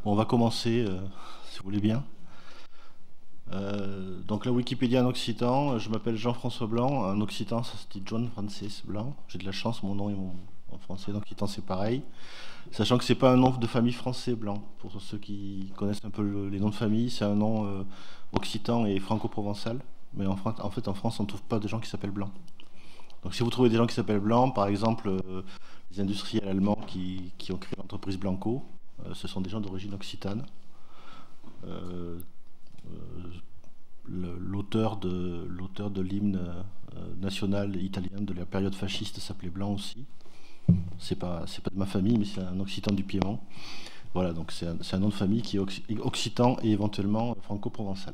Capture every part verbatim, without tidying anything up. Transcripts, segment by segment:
Bon, on va commencer, euh, si vous voulez bien. Euh, donc la Wikipédia en occitan, je m'appelle Jean-François Blanc. En occitan, ça se dit John Francis Blanc. J'ai de la chance, mon nom et mon en français, en occitan c'est pareil. Sachant que c'est pas un nom de famille français Blanc. Pour ceux qui connaissent un peu le- les noms de famille, c'est un nom euh, occitan et franco-provençal. Mais en, Fran- en fait, en France, on ne trouve pas de gens qui s'appellent Blanc. Donc si vous trouvez des gens qui s'appellent Blanc, par exemple, euh, les industriels allemands qui, qui ont créé l'entreprise Blanco, euh, ce sont des gens d'origine occitane. Euh, euh, le- L'auteur de l'auteur de l'hymne euh, national italien de la période fasciste s'appelait Blanc aussi. C'est pas c'est pas de ma famille, mais c'est un occitan du Piémont. Voilà, donc c'est un, c'est un nom de famille qui est occ- occitan et éventuellement franco-provençal.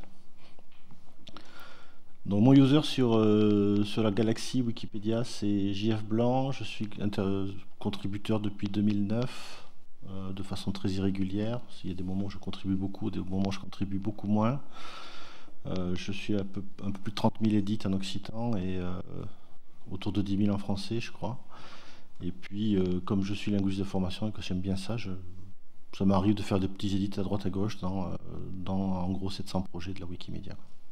Donc mon user sur, euh, sur la galaxie Wikipédia, c'est J F Blanc. Je suis inter- contributeur depuis deux mille neuf, euh, de façon très irrégulière. Il y a des moments où je contribue beaucoup, des moments où je contribue beaucoup moins. Euh, je suis à peu, un peu plus de trente mille édits en occitan et euh, autour de dix mille en français, je crois. Et puis, euh, comme je suis linguiste de formation et que j'aime bien ça, je, ça m'arrive de faire des petits édits à droite à gauche dans, euh, dans en gros sept cents projets de la Wikimedia.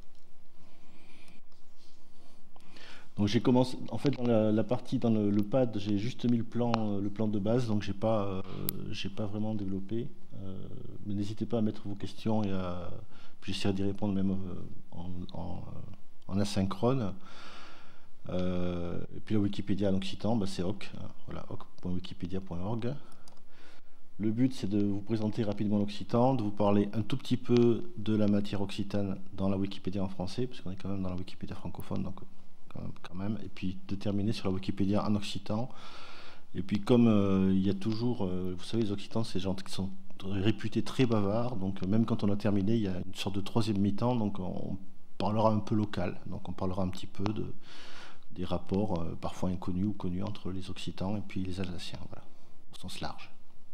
Donc j'ai commencé, en fait dans la, la partie, dans le, le pad, j'ai juste mis le plan, euh, le plan de base, donc j'ai pas, euh, j'ai pas vraiment développé. Euh, mais n'hésitez pas à mettre vos questions et à, puis j'essaierai d'y répondre même euh, en, en, euh, en asynchrone. Euh, et puis la Wikipédia en occitan, bah, c'est oc, hein, voilà, oc point wikipedia point org. Le but c'est de vous présenter rapidement l'occitan, de vous parler un tout petit peu de la matière occitane dans la Wikipédia en français, parce qu'on est quand même dans la Wikipédia francophone, donc quand même, et puis de terminer sur la Wikipédia en occitan. Et puis comme euh, il y a toujours, euh, vous savez, les occitans, c'est des gens qui sont réputés très bavards, donc euh, même quand on a terminé, il y a une sorte de troisième mi-temps, donc on parlera un peu local, donc on parlera un petit peu de, des rapports euh, parfois inconnus ou connus entre les occitans et puis les alsaciens, voilà, au sens large.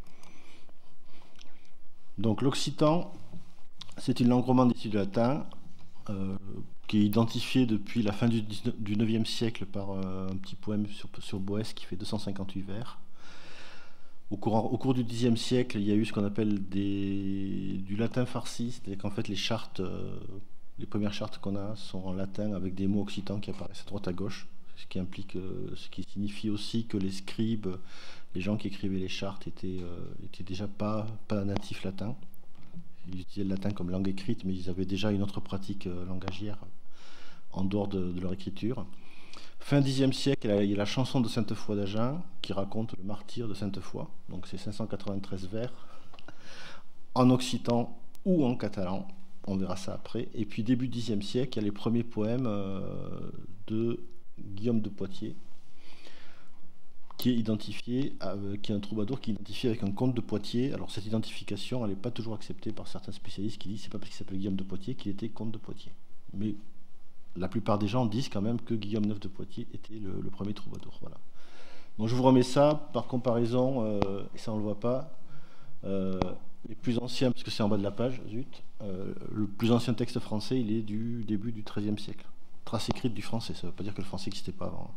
Donc l'occitan, c'est une langue romande issue du latin, euh, qui est identifié depuis la fin du, du neuvième siècle par euh, un petit poème sur, sur Boès qui fait deux cent cinquante-huit vers. Au cours, au cours du dixième siècle, il y a eu ce qu'on appelle des, du latin farci, c'est-à-dire qu'en fait les chartes, euh, les premières chartes qu'on a sont en latin avec des mots occitans qui apparaissent à droite à gauche, ce qui implique, euh, ce qui signifie aussi que les scribes, les gens qui écrivaient les chartes étaient, euh, étaient déjà pas, pas natifs latins. Ils utilisaient le latin comme langue écrite, mais ils avaient déjà une autre pratique euh, langagière en dehors de, de leur écriture. Fin dixième siècle, il y a la chanson de Sainte-Foy d'Agen qui raconte le martyre de Sainte-Foy. Donc c'est cinq cent quatre-vingt-treize vers en occitan ou en catalan. On verra ça après. Et puis début dixième siècle, il y a les premiers poèmes euh, de Guillaume de Poitiers qui est identifié, euh, qui est un troubadour qui est identifié avec un comte de Poitiers. Alors cette identification, elle n'est pas toujours acceptée par certains spécialistes qui disent que c'est pas parce qu'il s'appelle Guillaume de Poitiers qu'il était comte de Poitiers. Mais la plupart des gens disent quand même que Guillaume neuf de Poitiers était le, le premier troubadour. Voilà. Donc je vous remets ça par comparaison, euh, et ça on ne le voit pas, euh, les plus anciens, parce que c'est en bas de la page, zut, euh, le plus ancien texte français, il est du début du treizième siècle. Trace écrite du français, ça ne veut pas dire que le français n'existait pas avant.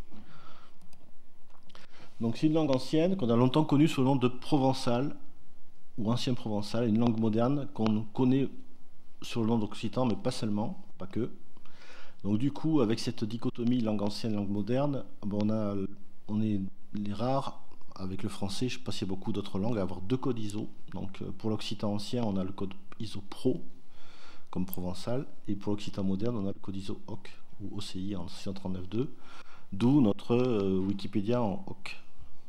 Donc c'est une langue ancienne qu'on a longtemps connue sous le nom de provençal, ou ancien provençal, une langue moderne qu'on connaît sur le nom d'occitan, mais pas seulement, pas que. Donc du coup, avec cette dichotomie langue ancienne, langue moderne, bon, on, a, on est les rares, avec le français, je ne sais pas s'il y a beaucoup d'autres langues, à avoir deux codes I S O. Donc pour l'occitan ancien, on a le code I S O Pro, comme provençal, et pour l'occitan moderne, on a le code I S O O C, ou O C I en six cent trente-neuf point deux, d'où notre euh, Wikipédia en O C.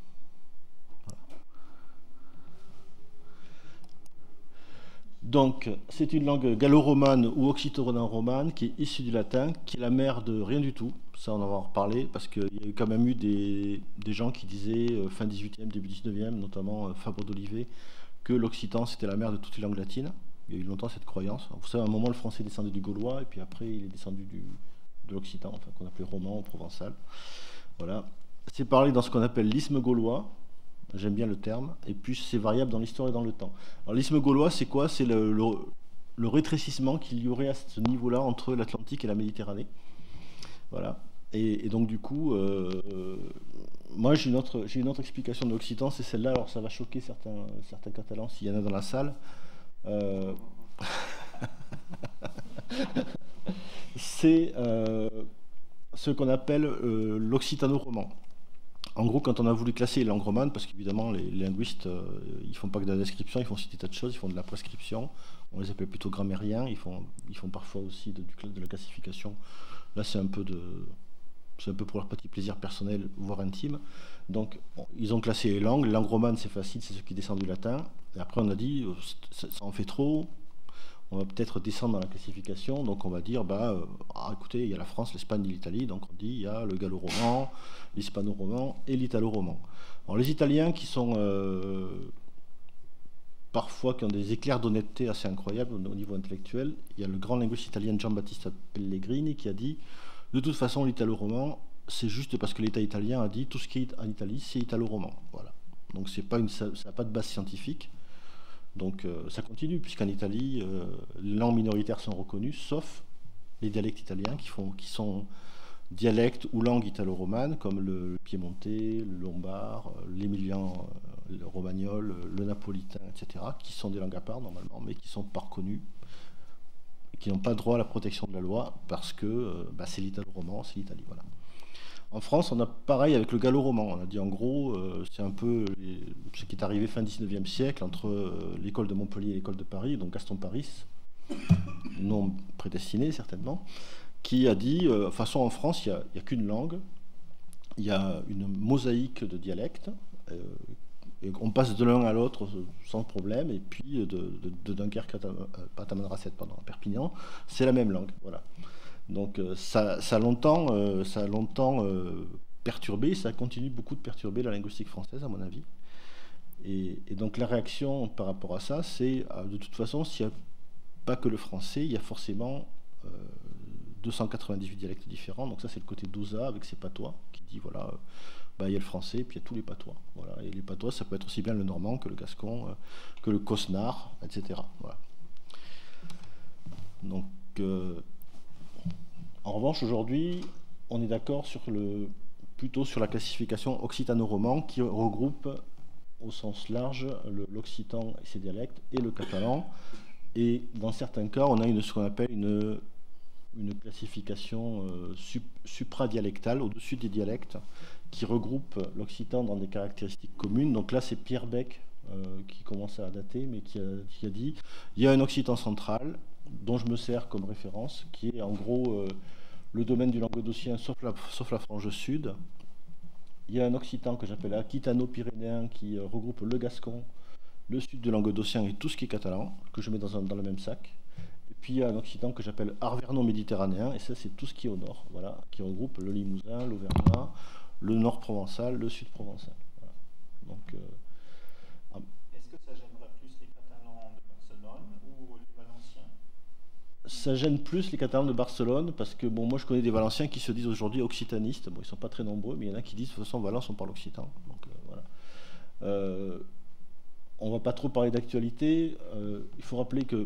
Donc, c'est une langue gallo-romane ou occitano-romane qui est issue du latin, qui est la mère de rien du tout. Ça, on en va en reparler, parce qu'il y a eu quand même eu des, des gens qui disaient, euh, fin dix-huitième, début dix-neuvième, notamment euh, Fabre d'Olivet, que l'occitan, c'était la mère de toutes les langues latines. Il y a eu longtemps cette croyance. Alors, vous savez, à un moment, le français est descendu du gaulois, et puis après, il est descendu du, de l'occitan, enfin, qu'on appelait roman ou provençal. Voilà. C'est parlé dans ce qu'on appelle l'isthme gaulois. J'aime bien le terme. Et puis c'est variable dans l'histoire et dans le temps. Alors l'isthme gaulois, c'est quoi? C'est le, le, le rétrécissement qu'il y aurait à ce niveau-là entre l'Atlantique et la Méditerranée. Voilà. Et, et donc du coup, euh, moi, j'ai une autre, j'ai une autre explication de l'occitan, c'est celle-là. Alors, ça va choquer certains, certains Catalans, s'il y en a dans la salle. Euh, c'est euh, ce qu'on appelle euh, l'occitano-roman. En gros, quand on a voulu classer les langues romanes, parce qu'évidemment, les, les linguistes, euh, ils font pas que de la description, ils font aussi des tas de choses, ils font de la prescription. On les appelle plutôt grammairiens. Ils font, ils font parfois aussi de, du- de la classification. Là, c'est un peu de, c'est un peu pour leur petit plaisir personnel, voire intime. Donc, on- ils ont classé les langues. Les langues romanes, c'est facile, c'est ce qui descend du latin. Et après, on a dit, euh, ça, ça en fait trop. On va peut-être descendre dans la classification. Donc, on va dire, bah, euh, ah, écoutez, il y a la France, l'Espagne et l'Italie. Donc, on dit, il y a le gallo-roman, l'hispano-roman et l'italo-roman. Alors, les Italiens qui sont euh, parfois qui ont des éclairs d'honnêteté assez incroyables au au niveau intellectuel, il y a le grand linguiste italien Giambattista Pellegrini qui a dit de toute façon, l'italo-roman, c'est juste parce que l'État italien a dit tout ce qui est en Italie, c'est italo-roman. Voilà. Donc c'est pas une, ça n'a pas de base scientifique. Donc euh, ça continue, puisqu'en Italie, euh, les langues minoritaires sont reconnues, sauf les dialectes italiens qui, font, qui sont dialectes ou langues italo-romanes, comme le, le piémontais, le lombard, euh, l'émilien, euh, le romagnol, le napolitain, et cetera, qui sont des langues à part normalement, mais qui ne sont pas reconnues, qui n'ont pas droit à la protection de la loi, parce que euh, bah, c'est l'italo-roman, c'est l'Italie. Voilà. En France, on a pareil avec le gallo-roman. On a dit en gros, euh, c'est un peu les- ce qui est arrivé fin dix-neuvième siècle entre euh, l'école de Montpellier et l'école de Paris, donc Gaston Paris, non prédestiné certainement, qui a dit, euh, de toute façon en France, il n'y a, il y a qu'une langue, il y a une mosaïque de dialectes, euh, et on passe de l'un à l'autre sans problème, et puis de, de, de Dunkerque à Tam- euh, pas Tamanrasset, pardon, à Perpignan, c'est la même langue. Voilà. Donc euh, ça, ça a longtemps, euh, ça a longtemps euh, perturbé, ça continue beaucoup de perturber la linguistique française, à mon avis. Et, et donc la réaction par rapport à ça, c'est euh, de toute façon, s'il n'y a pas que le français, il y a forcément euh, deux cent quatre-vingt-dix-huit dialectes différents. Donc ça, c'est le côté d'Osa avec ses patois, qui dit voilà, euh, bah, il y a le français, et puis il y a tous les patois. Voilà. Et les patois, ça peut être aussi bien le normand que le gascon, euh, que le cosnard, et cetera. Voilà. Donc, euh, en revanche, aujourd'hui, on est d'accord sur le, plutôt sur la classification occitano-roman qui regroupe au sens large le- l'occitan et ses dialectes et le catalan. Et dans certains cas, on a une, ce qu'on appelle une, une classification euh, sup- supradialectale au-dessus des dialectes qui regroupe l'occitan dans des caractéristiques communes. Donc là, c'est Pierre Bec euh, qui commence à dater, mais qui a, qui a dit il y a un occitan central dont je me sers comme référence, qui est en gros euh, le domaine du languedocien, sauf la, sauf la frange sud. Il y a un occitan que j'appelle aquitano-pyrénéen qui euh, regroupe le gascon, le sud de languedocien et tout ce qui est catalan, que je mets dans, un- dans le même sac. Et puis il y a un occitan que j'appelle arverno-méditerranéen, et ça c'est tout ce qui est au nord, voilà, qui regroupe le limousin, l'auvergnat, le nord provençal, le sud provençal. Voilà. Donc, euh, ah, Est-ce que ça gênerait plus les Catalans de Barcelone ou les Valenciens? ça gêne plus les Catalans de Barcelone, parce que bon, moi je connais des Valenciens qui se disent aujourd'hui occitanistes. Bon, ils sont pas très nombreux, mais il y en a qui disent de toute façon Valence on parle occitan. Donc euh, voilà. Euh, on va pas trop parler d'actualité. Euh, il faut rappeler que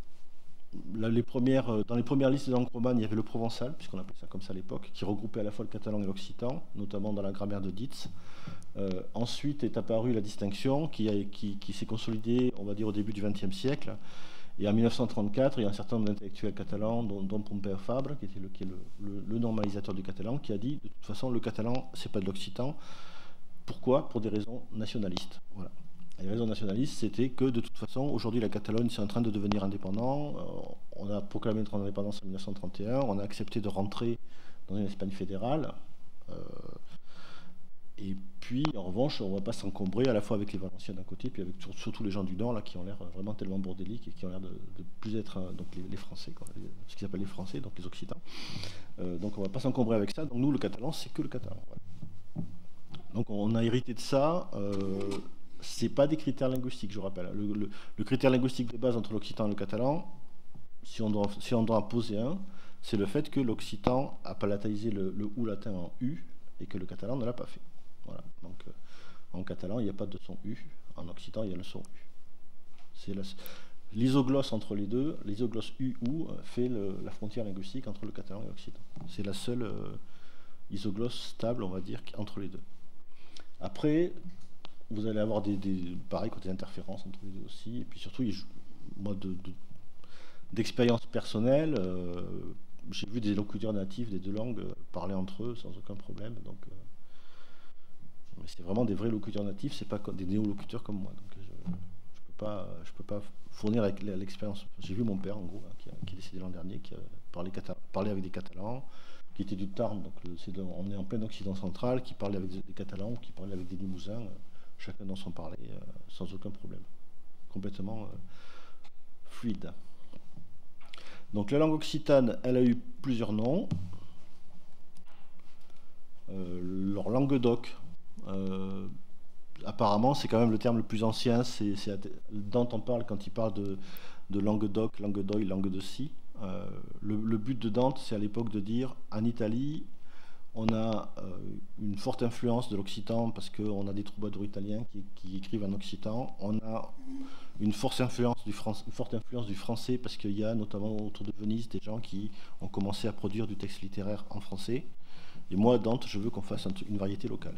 là, les premières, euh, dans les premières listes des langues romanes, il y avait le provençal, puisqu'on appelait ça comme ça à l'époque, qui regroupait à la fois le catalan et l'occitan, notamment dans la grammaire de Dietz. Euh, ensuite est apparue la distinction qui, a- qui- qui s'est consolidée, on va dire, au début du vingtième siècle. Et en mille neuf cent trente-quatre, il y a un certain nombre d'intellectuels catalans, dont, dont Pompeu Fabra, qui était le, qui est le, le- le normalisateur du catalan, qui a dit de toute façon, le catalan, c'est pas de l'occitan. Pourquoi? Pour des raisons nationalistes. Voilà. Et les raisons nationalistes, c'était que de toute façon, aujourd'hui, la Catalogne, c'est en train de devenir indépendant. Euh, on a proclamé notre indépendance en mille neuf cent trente et un, on a accepté de rentrer dans une Espagne fédérale. Euh, et puis, en revanche, on ne va pas s'encombrer à la fois avec les Valenciens d'un côté, puis avec sur- surtout les gens du Nord, là, qui ont l'air vraiment tellement bordéliques et qui ont l'air de, de plus être euh, donc les, les Français, quoi, les- ce qu'ils appellent les Français, donc les Occitans. Euh, donc, on ne va pas s'encombrer avec ça. Donc, nous, le catalan, c'est que le catalan. Voilà. Donc on a hérité de ça. Euh, c'est pas des critères linguistiques, je rappelle. Le, le- le critère linguistique de base entre l'occitan et le catalan, si on doit, si on doit en poser un, c'est le fait que l'occitan a palatalisé le, le ou latin en u et que le catalan ne l'a pas fait. Voilà. Donc euh, en catalan, il n'y a pas de son u. En occitan, il y a le son u. C'est la- l'isoglosse entre les deux, l'isoglosse u-ou, euh, fait le- la frontière linguistique entre le catalan et l'occitan. C'est la seule euh, isoglosse stable, on va dire, qui- entre les deux. Après, vous allez avoir des, des pareil côté interférences entre les deux aussi. Et puis surtout, il- moi, de, de- d'expérience personnelle, euh, j'ai vu des locuteurs natifs des deux langues euh, parler entre eux sans aucun problème. Donc, euh, mais c'est vraiment des vrais locuteurs natifs, c'est pas co- des néolocuteurs comme moi. Donc, je, je peux pas, je peux pas fournir avec l'expérience. J'ai vu mon père, en gros, hein, qui, a- qui est décédé l'an dernier, qui a parlé, cata- parlé avec des Catalans, qui était du Tarn, donc le- c'est de- on est en plein Occident central, qui parlait avec des, des Catalans, qui parlait avec des Limousins, euh, chacun dans son parler, euh, sans aucun problème. Complètement euh, fluide. Donc la langue occitane, elle a eu plusieurs noms. Euh, leur languedoc, euh, apparemment, c'est quand même le terme le plus ancien. C'est, c'est dont on parle quand il parle de, de Languedoc, Languedoy, langue de scie. Euh, le, le but de Dante, c'est à l'époque de dire en Italie, on a euh, une forte influence de l'occitan parce qu'on a des troubadours italiens qui, qui écrivent en occitan. On a une forte influence du, fran- une forte influence du français parce qu'il y a notamment autour de Venise des gens qui ont commencé à produire du texte littéraire en français. Et moi, Dante, je veux qu'on fasse un une variété locale.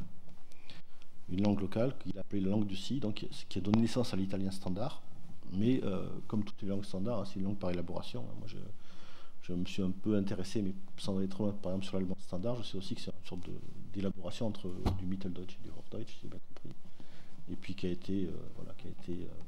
Une langue locale qu'il a appelée la langue du Si, donc, qui a donné naissance à l'italien standard. Mais euh, comme toutes les langues standards, hein, c'est une langue par élaboration. Moi, je, je me suis un peu intéressé, mais sans aller trop loin, par exemple sur l'allemand standard, je sais aussi que c'est une sorte de- d'élaboration entre euh, du Mitteldeutsch et du Hochdeutsch, si j'ai bien compris. Et puis qui a été, euh, voilà, qui a été, euh,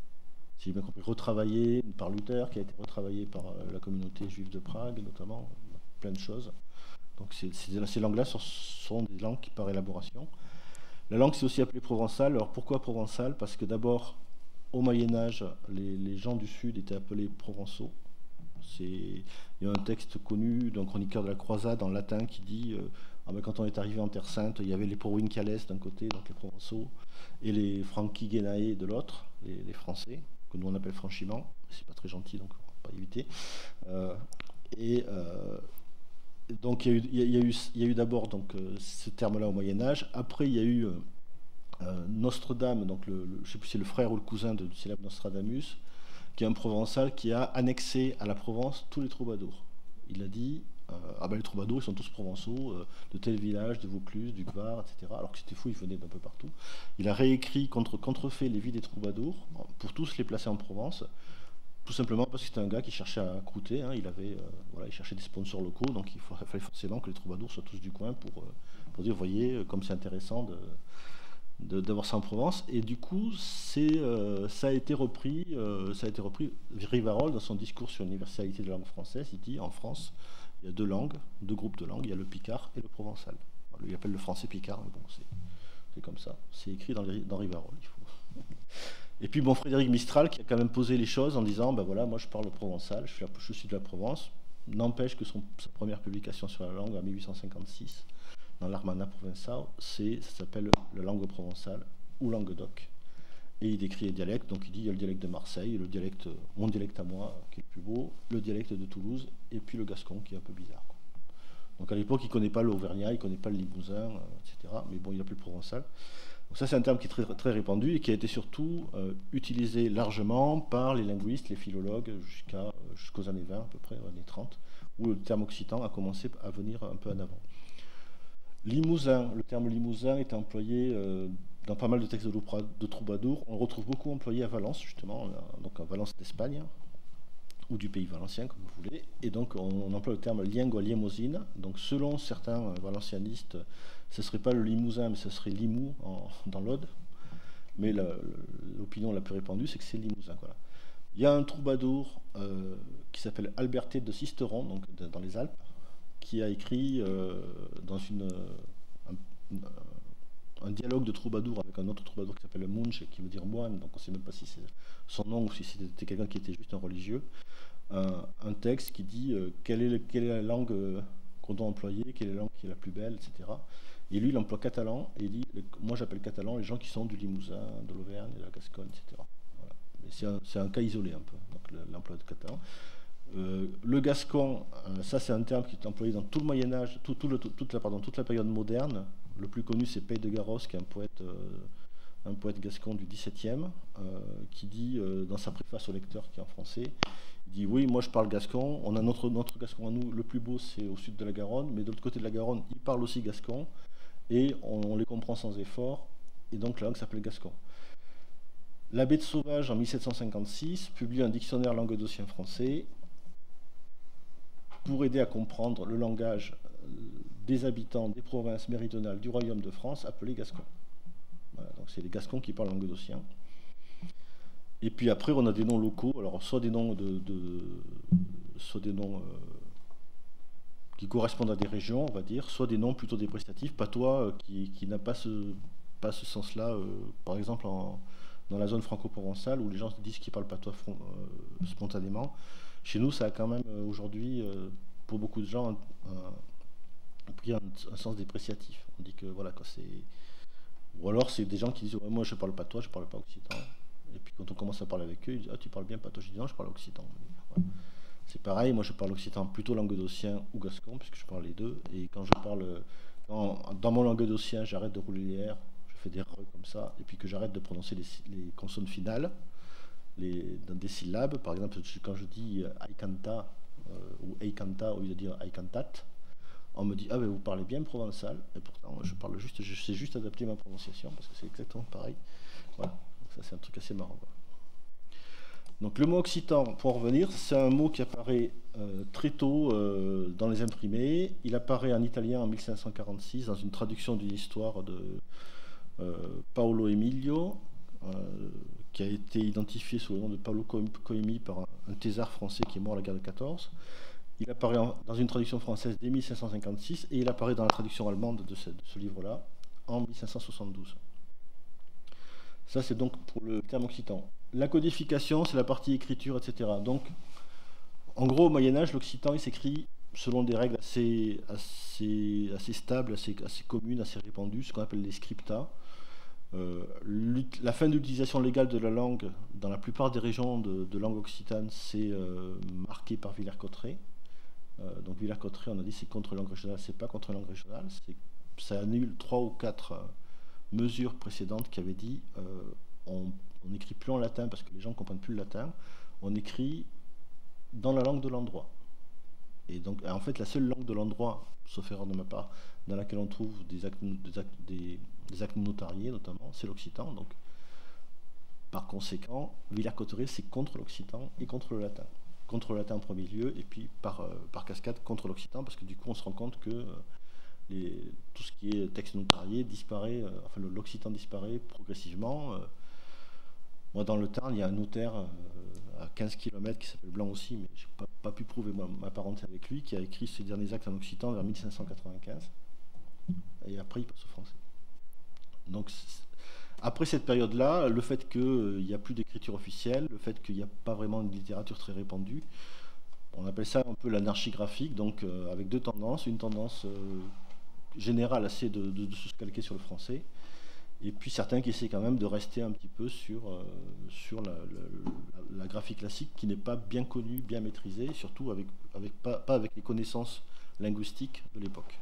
si j'ai bien compris, retravaillé par Luther, qui a été retravaillé par euh, la communauté juive de Prague, notamment, plein de choses. Donc c'est- c'est- ces langues-là sont, sont des langues qui par élaboration. La langue c'est aussi appelée provençale. Alors pourquoi provençale? Parce que d'abord, au Moyen Âge, les, les gens du Sud étaient appelés provençaux. C'est, il y a un texte connu d'un chroniqueur de la croisade en latin qui dit euh, ah ben, quand on est arrivé en Terre Sainte, il y avait les Provinciales d'un côté, donc les Provençaux, et les Franchigenae de l'autre, les, les Français, que nous on appelle franchiment. C'est pas très gentil, donc on va pas éviter. Euh, et euh, donc il y a eu, il y a- il y a eu, il y a eu d'abord donc, euh, ce terme-là au Moyen Âge. Après, il y a eu euh, euh, Nostradame, donc le, le- je ne sais plus si c'est le frère ou le cousin de- du célèbre Nostradamus, qui est un provençal qui a annexé à la Provence tous les troubadours. Il a dit euh, ah ben les troubadours ils sont tous provençaux, euh, de tel village, de Vaucluse, du Var, et cetera. Alors que c'était fou, ils venaient d'un peu partout. Il a réécrit, contre, contrefait les vies des troubadours pour tous les placer en Provence, tout simplement parce que c'était un gars qui cherchait à croûter. Hein. Il avait, euh, voilà, il cherchait des sponsors locaux, donc il faut- il fallait forcément que les troubadours soient tous du coin pour, euh, pour dire, voyez, euh, comme c'est intéressant de, de- d'avoir ça en Provence. Et du coup, c'est, euh, ça a été repris, euh, ça a été repris. Rivarol, dans son discours sur l'universalité de la langue française, il dit en France, il y a deux langues, deux groupes de langues, il y a le picard et le provençal. Alors, lui, il appelle le français picard, mais bon, c'est, c'est comme ça. C'est écrit dans, les, dans Rivarol. Il faut. Et puis bon, Frédéric Mistral qui a quand même posé les choses en disant, ben voilà, moi je parle provençal, je suis, je suis de la Provence. N'empêche que son, sa première publication sur la langue en mille huit cent cinquante-six, dans l'Armana Provençal, c'est, ça s'appelle la langue provençale ou languedoc. Et il décrit les dialectes, donc il dit il y a le dialecte de Marseille, le dialecte, mon dialecte à moi, qui est le plus beau, le dialecte de Toulouse, et puis le gascon, qui est un peu bizarre. Quoi. Donc à l'époque, il ne connaît pas l'auvergnat, il ne connaît pas le limousin, euh, et cetera. Mais bon, il appelle le provençal. Donc ça, c'est un terme qui est très, très répandu et qui a été surtout euh, utilisé largement par les linguistes, les philologues, jusqu'à, euh, jusqu'aux années vingt, à peu près, aux années trente, où le terme occitan a commencé à venir un peu en avant. Limousin, le terme limousin est employé euh, dans pas mal de textes de, de troubadour. On le retrouve beaucoup employé à Valence, justement, donc à Valence d'Espagne, ou du pays valencien, comme vous voulez. Et donc, on, on emploie le terme lingua liemosine. Donc, selon certains euh, valencianistes, ce ne serait pas le limousin, mais ce serait Limoux en, dans l'Aude. Mais la, l'opinion la plus répandue, c'est que c'est limousin. Voilà. Il y a un troubadour euh, qui s'appelle Alberté de Sisteron, donc de, dans les Alpes, qui a écrit euh, dans une, un, un dialogue de troubadour avec un autre troubadour qui s'appelle Munch, qui veut dire moine, donc on ne sait même pas si c'est son nom ou si c'était quelqu'un qui était juste un religieux. Un, un texte qui dit euh, quelle, est le, quelle est la langue euh, qu'on doit employer, quelle est la langue qui est la plus belle, et cetera. Et lui, il emploie catalan, et il dit, moi j'appelle catalan les gens qui sont du Limousin, de l'Auvergne, de la Gascogne, et cetera. Voilà. Mais c'est un, c'est un cas isolé un peu, donc l'emploi de catalan. Euh, le gascon, euh, ça c'est un terme qui est employé dans tout le Moyen-Âge, tout, tout le, tout, toute, la, pardon, toute la période moderne. Le plus connu c'est Pey de Garros, qui est un poète, euh, un poète gascon du dix-septième, euh, qui dit euh, dans sa préface au lecteur, qui est en français, il dit oui, moi je parle gascon, on a notre, notre gascon à nous, le plus beau c'est au sud de la Garonne, mais de l'autre côté de la Garonne, il parle aussi gascon, et on, on les comprend sans effort, et donc la langue s'appelle gascon. L'abbé de Sauvage, en mille sept cent cinquante-six, publie un dictionnaire languedocien français pour aider à comprendre le langage des habitants des provinces méridionales du royaume de France, appelés gascons. Voilà, donc c'est les gascons qui parlent languedocien. Et puis après, on a des noms locaux, alors soit des noms, de, de soit des noms euh, qui correspondent à des régions, on va dire, soit des noms plutôt dépréciatifs, patois euh, qui, qui n'a pas ce, pas ce sens-là, euh, par exemple en, dans la zone franco-provençale, où les gens disent qu'ils parlent patois front, euh, spontanément. Chez nous, ça a quand même euh, aujourd'hui, euh, pour beaucoup de gens, un, un, un, un sens dépréciatif. On dit que voilà, quand c'est... Ou alors c'est des gens qui disent ouais, moi je parle patois, je parle pas occitan. Et puis quand on commence à parler avec eux, ils disent ah tu parles bien patois, je dis non, je parle occitan. Voilà. C'est pareil, moi je parle occitan plutôt languedocien ou gascon, puisque je parle les deux. Et quand je parle, quand, dans mon languedocien, j'arrête de rouler les R, je fais des R comme ça, et puis que j'arrête de prononcer les, les consonnes finales, les, dans des syllabes. Par exemple, quand je dis aikanta euh, ou eikanta au lieu de dire aikantat, on me dit ah ben vous parlez bien provençal, et pourtant je parle juste, je sais juste adapter ma prononciation parce que c'est exactement pareil. Voilà, donc ça c'est un truc assez marrant, quoi. Donc le mot occitan, pour en revenir, c'est un mot qui apparaît euh, très tôt euh, dans les imprimés. Il apparaît en italien en mille cinq cent quarante-six dans une traduction d'une histoire de euh, Paolo Emilio, euh, qui a été identifié sous le nom de Paolo Coimi par un, un thésard français qui est mort à la guerre de quatorze. Il apparaît en, dans une traduction française dès mille cinq cent cinquante-six et il apparaît dans la traduction allemande de ce, de ce livre-là en mille cinq cent soixante-douze. Ça, c'est donc pour le terme occitan. La codification, c'est la partie écriture, et cetera. Donc, en gros, au Moyen-Âge, l'occitan, il s'écrit selon des règles assez, assez, assez stables, assez, assez communes, assez répandues, ce qu'on appelle les scripta. Euh, la fin de l'utilisation légale de la langue dans la plupart des régions de, de langue occitane, c'est euh, marqué par Villers-Cotterêts. Euh, donc Villers-Cotterêts, on a dit c'est contre langue régionale, c'est pas contre langue régionale, ça annule trois ou quatre euh, mesures précédentes qui avaient dit euh, on n'écrit plus en latin parce que les gens ne comprennent plus le latin, on écrit dans la langue de l'endroit. Et donc en fait la seule langue de l'endroit, sauf erreur de ma part, dans laquelle on trouve des actes, des actes, des, des actes notariés notamment, c'est l'occitan. Donc par conséquent, Villers-Cotterêts c'est contre l'occitan et contre le latin. Contre le latin en premier lieu, et puis par, euh, par cascade contre l'occitan, parce que du coup on se rend compte que euh, les, tout ce qui est texte notarié disparaît, euh, enfin l'occitan disparaît progressivement. Euh, moi dans le Tarn, il y a un notaire euh, à quinze kilomètres qui s'appelle Blanc aussi, mais je n'ai pas, pas pu prouver moi, ma parenté avec lui, qui a écrit ses derniers actes en occitan vers mille cinq cent quatre-vingt-quinze, et après il passe au français. Donc après cette période-là, le fait qu'il n'y euh, a plus d'écriture officielle, le fait qu'il n'y a pas vraiment de littérature très répandue, on appelle ça un peu l'anarchie graphique, donc euh, avec deux tendances, une tendance euh, générale assez de, de, de se calquer sur le français, et puis certains qui essaient quand même de rester un petit peu sur, euh, sur la, la, la graphie classique qui n'est pas bien connue, bien maîtrisée, surtout avec, avec, pas, pas avec les connaissances linguistiques de l'époque.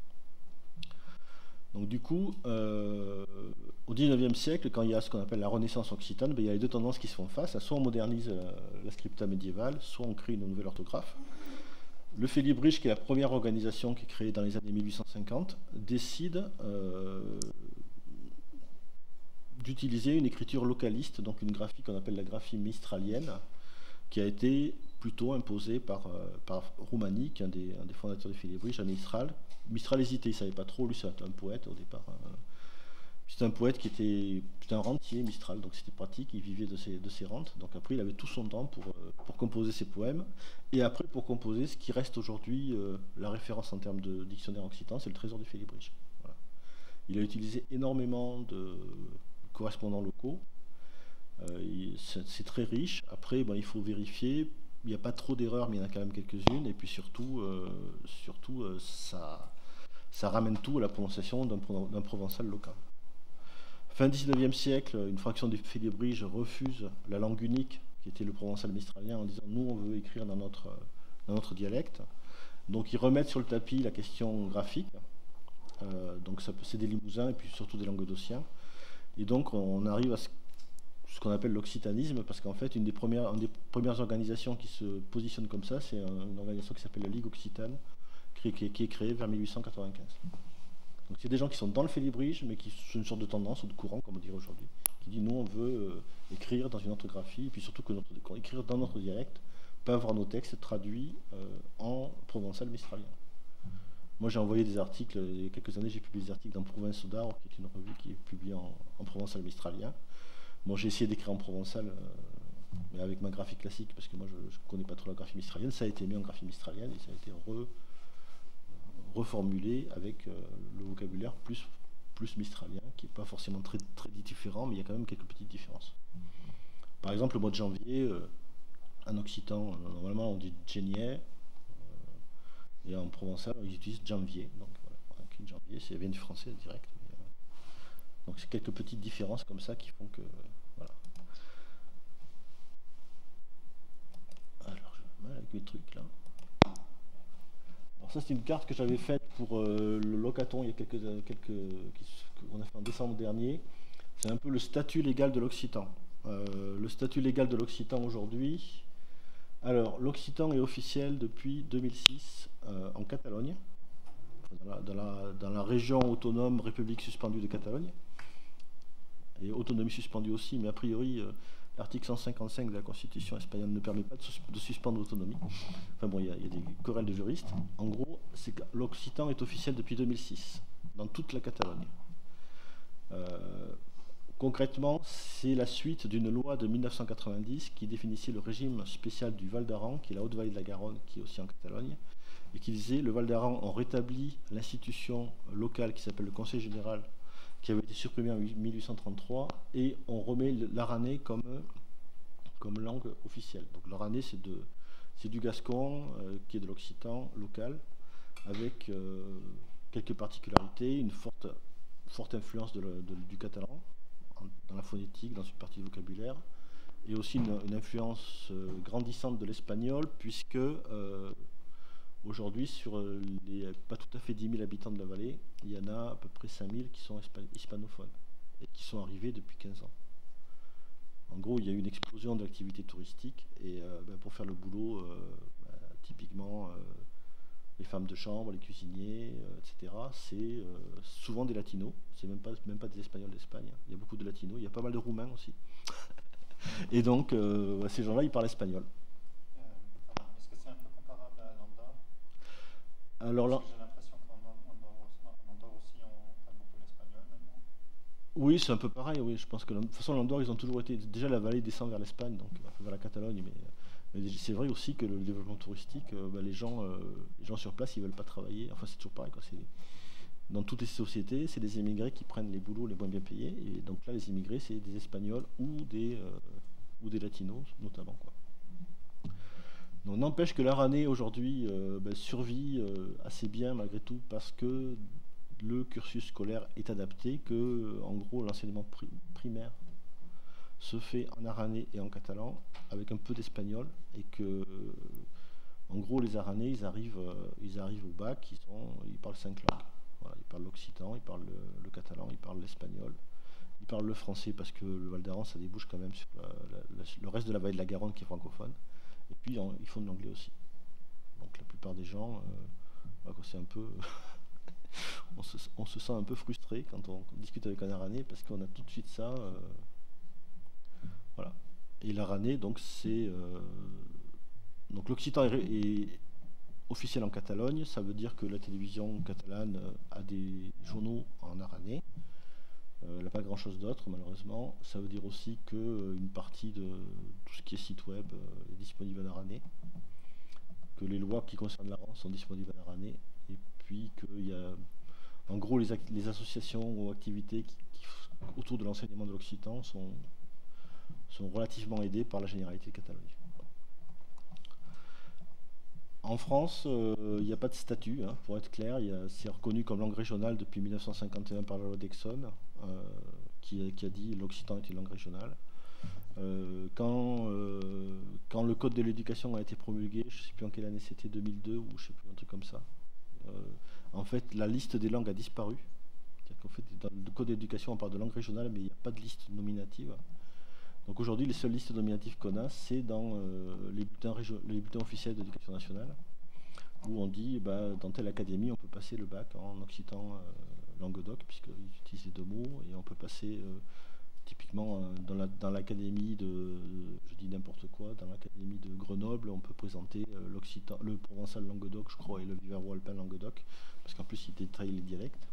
Donc du coup, euh, au dix-neuvième siècle, quand il y a ce qu'on appelle la Renaissance occitane, ben, il y a les deux tendances qui se font face. Soit on modernise euh, la scripta médiévale, soit on crée une nouvelle orthographe. Le Félibrige, qui est la première organisation qui est créée dans les années mille huit cent cinquante, décide euh, d'utiliser une écriture localiste, donc une graphie qu'on appelle la graphie mistralienne, qui a été plutôt imposée par, euh, par Roumanique, un des, un des fondateurs du Félibrige, à Mistral. Mistral hésitait, il ne savait pas trop, lui c'est un poète au départ. Euh, c'était un poète qui était, c'était un rentier, Mistral, donc c'était pratique, il vivait de ses, de ses rentes. Donc après il avait tout son temps pour, euh, pour composer ses poèmes, et après pour composer ce qui reste aujourd'hui euh, la référence en termes de dictionnaire occitan, c'est le Trésor du Félibrige. Voilà. Il a utilisé énormément de correspondants locaux, euh, c'est très riche. Après ben, il faut vérifier, il n'y a pas trop d'erreurs, mais il y en a quand même quelques-unes, et puis surtout, euh, surtout euh, ça, ça ramène tout à la prononciation d'un provençal local. Fin dix-neuvième siècle, une fraction du Félibrige refuse la langue unique, qui était le provençal mistralien, en disant nous on veut écrire dans notre, dans notre dialecte. Donc ils remettent sur le tapis la question graphique, euh, donc c'est des Limousins et puis surtout des Languedociens. Et donc on arrive à ce ce qu'on appelle l'occitanisme, parce qu'en fait, une des premières, une des premières organisations qui se positionne comme ça, c'est une organisation qui s'appelle la Ligue Occitane, qui, qui, qui est créée vers mille huit cent quatre-vingt-quinze. Donc c'est des gens qui sont dans le félibrige, mais qui sont une sorte de tendance ou de courant, comme on dirait aujourd'hui, qui dit nous on veut euh, écrire dans une orthographie, et puis surtout que notre, écrire dans notre dialecte, peut avoir nos textes traduits euh, en provençal mistralien. Moi j'ai envoyé des articles, il y a quelques années j'ai publié des articles dans Province d'Arbre, qui est une revue qui est publiée en, en provençal mistralien. Bon, j'ai essayé d'écrire en provençal, euh, mais avec ma graphie classique, parce que moi je ne connais pas trop la graphie mistralienne, ça a été mis en graphie mistralienne et ça a été re, reformulé avec euh, le vocabulaire plus, plus mistralien, qui n'est pas forcément très, très différent, mais il y a quand même quelques petites différences. Par exemple, le mois de janvier, euh, en occitan, euh, normalement on dit djenier, euh, et en provençal ils utilisent janvier. Donc voilà, janvier, ça vient du français direct. Mais, euh, donc c'est quelques petites différences comme ça qui font que. Voilà. Alors, je vais mal avec mes trucs là. Alors ça c'est une carte que j'avais faite pour euh, le Locaton il y a quelques, quelques qu'on a fait en décembre dernier. C'est un peu le statut légal de l'occitan. Euh, le statut légal de l'occitan aujourd'hui. Alors l'occitan est officiel depuis deux mille six euh, en Catalogne, dans la, dans, la, dans la région autonome République suspendue de Catalogne, et autonomie suspendue aussi, mais a priori euh, l'article cent cinquante-cinq de la Constitution espagnole ne permet pas de, sus de suspendre l'autonomie. Enfin bon, il y, y a des querelles de juristes. En gros, c'est que l'occitan est officiel depuis deux mille six, dans toute la Catalogne. Euh, concrètement, c'est la suite d'une loi de mille neuf cent quatre-vingt-dix qui définissait le régime spécial du Val d'Aran, qui est la haute vallée de la Garonne, qui est aussi en Catalogne, et qui disait le Val d'Aran ont rétabli l'institution locale qui s'appelle le Conseil général, qui avait été supprimé en mille huit cent trente-trois, et on remet l'aranais comme, comme langue officielle. Donc l'aranais, c'est du gascon, euh, qui est de l'occitan local, avec euh, quelques particularités, une forte, forte influence de le, de, du catalan, en, dans la phonétique, dans une partie du vocabulaire, et aussi une, une influence euh, grandissante de l'espagnol, puisque euh, aujourd'hui, sur les pas tout à fait dix mille habitants de la vallée, il y en a à peu près cinq mille qui sont hispanophones et qui sont arrivés depuis quinze ans. En gros, il y a eu une explosion de l'activité touristique et euh, ben, pour faire le boulot, euh, ben, typiquement, euh, les femmes de chambre, les cuisiniers, euh, et cetera, c'est euh, souvent des latinos, c'est même pas, même pas des Espagnols d'Espagne. Il y a beaucoup de latinos, il y a pas mal de roumains aussi. Et donc, euh, ces gens-là, ils parlent espagnol. Est-ce que c'est un peu comparable à l'Andorre? Alors là, j'ai l'impression qu'en Andorre aussi, on parle beaucoup l'espagnol maintenant. oui, c'est un peu pareil. Oui, je pense que de toute façon, l'Andorre, ils ont toujours été. Déjà, la vallée descend vers l'Espagne, donc vers la Catalogne, mais, mais c'est vrai aussi que le développement touristique, euh, bah, les gens, euh, les gens sur place, ils veulent pas travailler. Enfin, c'est toujours pareil, quoi. Dans toutes les sociétés, c'est des immigrés qui prennent les boulots les moins bien payés, et donc là, les immigrés, c'est des Espagnols ou des euh, ou des Latinos, notamment, quoi. Donc n'empêche que l'aranais aujourd'hui euh, ben, survit euh, assez bien malgré tout parce que le cursus scolaire est adapté, que en gros l'enseignement pri primaire se fait en aranais et en catalan avec un peu d'espagnol et que en gros les aranais ils arrivent, euh, ils arrivent au bac, ils, sont, ils parlent cinq langues. Voilà, ils parlent l'occitan, ils parlent le, le catalan, ils parlent l'espagnol, ils parlent le français parce que le Val d'Aran ça débouche quand même sur la, la, la, le reste de la vallée de la Garonne qui est francophone. Et puis en, ils font de l'anglais aussi. Donc la plupart des gens, euh, c'est un peu, on, se, on se sent un peu frustré quand on discute avec un aranais parce qu'on a tout de suite ça. Euh, voilà. Et l'aranais, donc c'est, euh, donc l'occitan est, est officiel en Catalogne. Ça veut dire que la télévision catalane a des journaux en aranais. Euh, elle n'a pas grand chose d'autre malheureusement. Ça veut dire aussi qu'une euh, partie de tout ce qui est site web euh, est disponible en aranais, que les lois qui concernent l'Aran sont disponibles en aranais, et puis qu'il y a en gros les, les associations ou activités qui, qui, autour de l'enseignement de l'occitan sont, sont relativement aidées par la Généralité de Catalogne. En France, il euh, n'y a pas de statut, hein, pour être clair, c'est reconnu comme langue régionale depuis mille neuf cent cinquante et un par la loi d'Exxon, euh, qui, qui a dit l'occitan est une langue régionale. Euh, quand, euh, quand le code de l'éducation a été promulgué, je ne sais plus en quelle année c'était, deux mille deux ou je ne sais plus, un truc comme ça, euh, en fait la liste des langues a disparu. C'est-à-dire qu'en fait, dans le code d'éducation on parle de langue régionale mais il n'y a pas de liste nominative. Donc aujourd'hui, les seules listes nominatives qu'on a, c'est dans euh, les, bulletins les bulletins officiels d'éducation nationale, où on dit, bah, dans telle académie, on peut passer le bac en occitan, euh, Languedoc, puisqu'ils utilisent les deux mots, et on peut passer euh, typiquement euh, dans, la, dans l'académie de, je dis n'importe quoi, dans l'académie de Grenoble, on peut présenter euh, l'occitan, le provençal Languedoc, je crois, et le vivarois-alpin Languedoc, parce qu'en plus, ils détaillent les dialectes.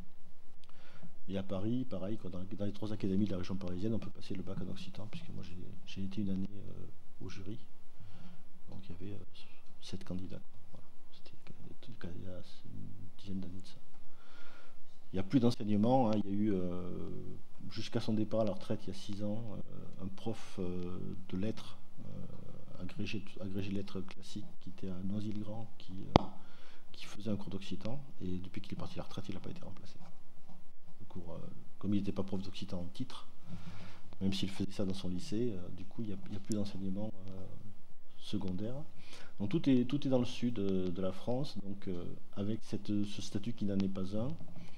Et à Paris, pareil, quand dans, dans les trois académies de la région parisienne, on peut passer le bac en occitan, puisque moi, j'ai, j'ai été une année euh, au jury. Donc, il y avait euh, sept candidats. Voilà. C'était il y a une dizaine d'années de ça. Il n'y a plus d'enseignement. Hein. Il y a eu, euh, jusqu'à son départ à la retraite, il y a six ans, euh, un prof euh, de lettres, euh, agrégé, agrégé lettres classiques, qui était à Noisy-le-Grand, qui, euh, qui faisait un cours d'occitan. Et depuis qu'il est parti à la retraite, il n'a pas été remplacé. Le cours, euh, comme il n'était pas prof d'occitan en titre, même s'il faisait ça dans son lycée, euh, du coup, il n'y a, a plus d'enseignement euh, secondaire. Donc tout est, tout est dans le sud de, de la France, donc euh, avec cette, ce statut qui n'en est pas un.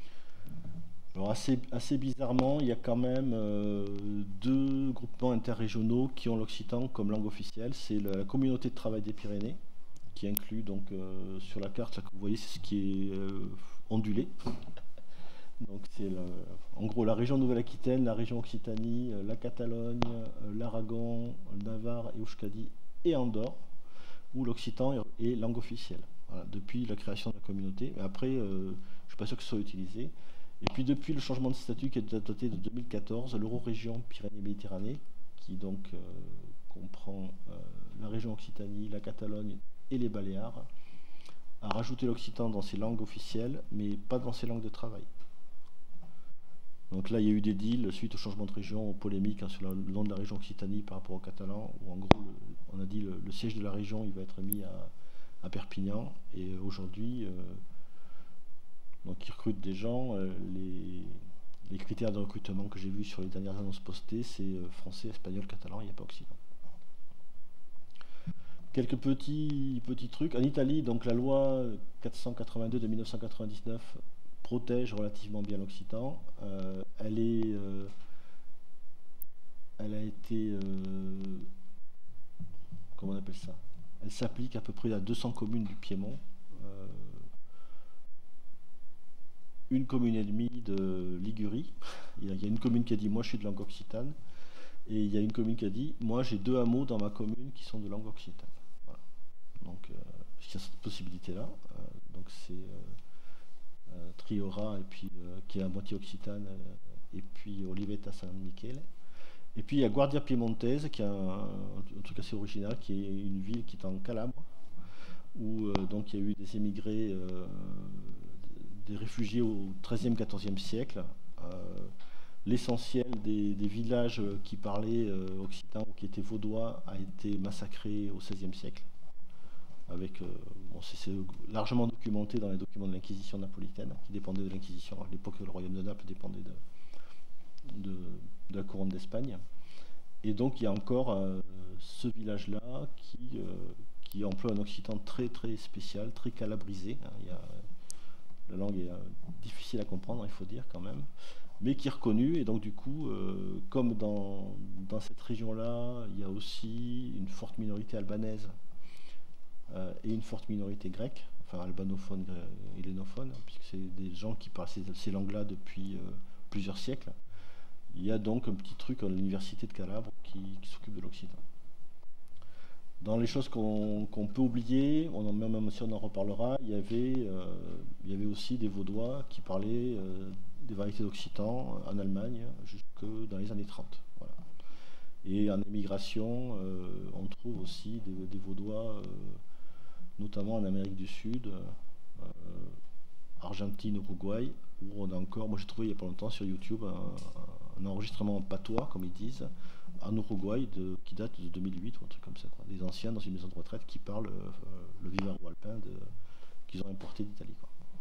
Alors assez, assez bizarrement, il y a quand même euh, deux groupements interrégionaux qui ont l'occitan comme langue officielle. C'est la, la communauté de travail des Pyrénées, qui inclut donc euh, sur la carte, là que vous voyez, c'est ce qui est euh, ondulé. Donc c'est le, en gros la région Nouvelle-Aquitaine, la région Occitanie, la Catalogne, l'Aragon, le Navarre et Euskadi et Andorre, où l'occitan est langue officielle, voilà, depuis la création de la communauté. Mais après, euh, je ne suis pas sûr que ce soit utilisé. Et puis depuis le changement de statut qui est daté de deux mille quatorze, l'Eurorégion Pyrénées-Méditerranée, qui donc euh, comprend euh, la région Occitanie, la Catalogne et les Baléares, a rajouté l'occitan dans ses langues officielles, mais pas dans ses langues de travail. Donc là, il y a eu des deals suite au changement de région, aux polémiques hein, sur la, le nom de la région Occitanie par rapport au catalan, où en gros, le, on a dit le, le siège de la région, il va être mis à, à Perpignan. Et aujourd'hui, euh, donc ils recrutent des gens. Euh, les, les critères de recrutement que j'ai vus sur les dernières annonces postées, c'est euh, français, espagnol, catalan, il n'y a pas occitan. Quelques petits, petits trucs. En Italie, donc la loi quatre cent quatre-vingt-deux de mille neuf cent quatre-vingt-dix-neuf protège relativement bien l'occitan. Euh, elle est, euh, elle a été, euh, comment on appelle ça? Elle s'applique à peu près à deux cents communes du Piémont, euh, une commune et demie de Ligurie. Il y a une commune qui a dit moi je suis de langue occitane, et il y a une commune qui a dit moi j'ai deux hameaux dans ma commune qui sont de langue occitane. Voilà. Donc euh, il y a cette possibilité-là. Euh, donc c'est euh, Euh, Triora, et puis, euh, qui est à moitié occitane, euh, et puis Olivetta San Michele. Et puis il y a Guardia Piemontese, qui est un, un truc assez original, qui est une ville qui est en Calabre, où euh, donc, il y a eu des émigrés, euh, des réfugiés au treizième quatorzième siècle. Euh, L'essentiel des, des villages qui parlaient euh, occitan ou qui étaient vaudois a été massacré au seizième siècle. Avec, euh, bon, c'est largement documenté dans les documents de l'Inquisition napolitaine, qui dépendait de l'Inquisition. À l'époque, le royaume de Naples dépendait de, de, de la couronne d'Espagne. Et donc, il y a encore euh, ce village-là qui, euh, qui emploie un occitan très, très spécial, très calabrisé. Hein. Il y a, la langue est euh, difficile à comprendre, il faut dire quand même, mais qui est reconnue. Et donc, du coup, euh, comme dans, dans cette région-là, il y a aussi une forte minorité albanaise, Euh, et une forte minorité grecque, enfin albanophone et hellénophone, puisque c'est des gens qui parlent ces, ces langues-là depuis euh, plusieurs siècles. Il y a donc un petit truc à l'université de Calabre qui, qui s'occupe de l'occitan. Dans les choses qu'on qu'on peut oublier, on en, même si on en reparlera, il y avait, euh, il y avait aussi des Vaudois qui parlaient euh, des variétés d'occitan en Allemagne jusque dans les années trente. Voilà. Et en émigration, euh, on trouve aussi des, des Vaudois, euh, notamment en Amérique du Sud, euh, Argentine, Uruguay, où on a encore, moi j'ai trouvé il n'y a pas longtemps sur YouTube un, un enregistrement en patois, comme ils disent, en Uruguay, de, qui date de deux mille huit ou un truc comme ça, quoi. Des anciens dans une maison de retraite qui parlent euh, le vivaro-alpin qu'ils ont importé d'Italie.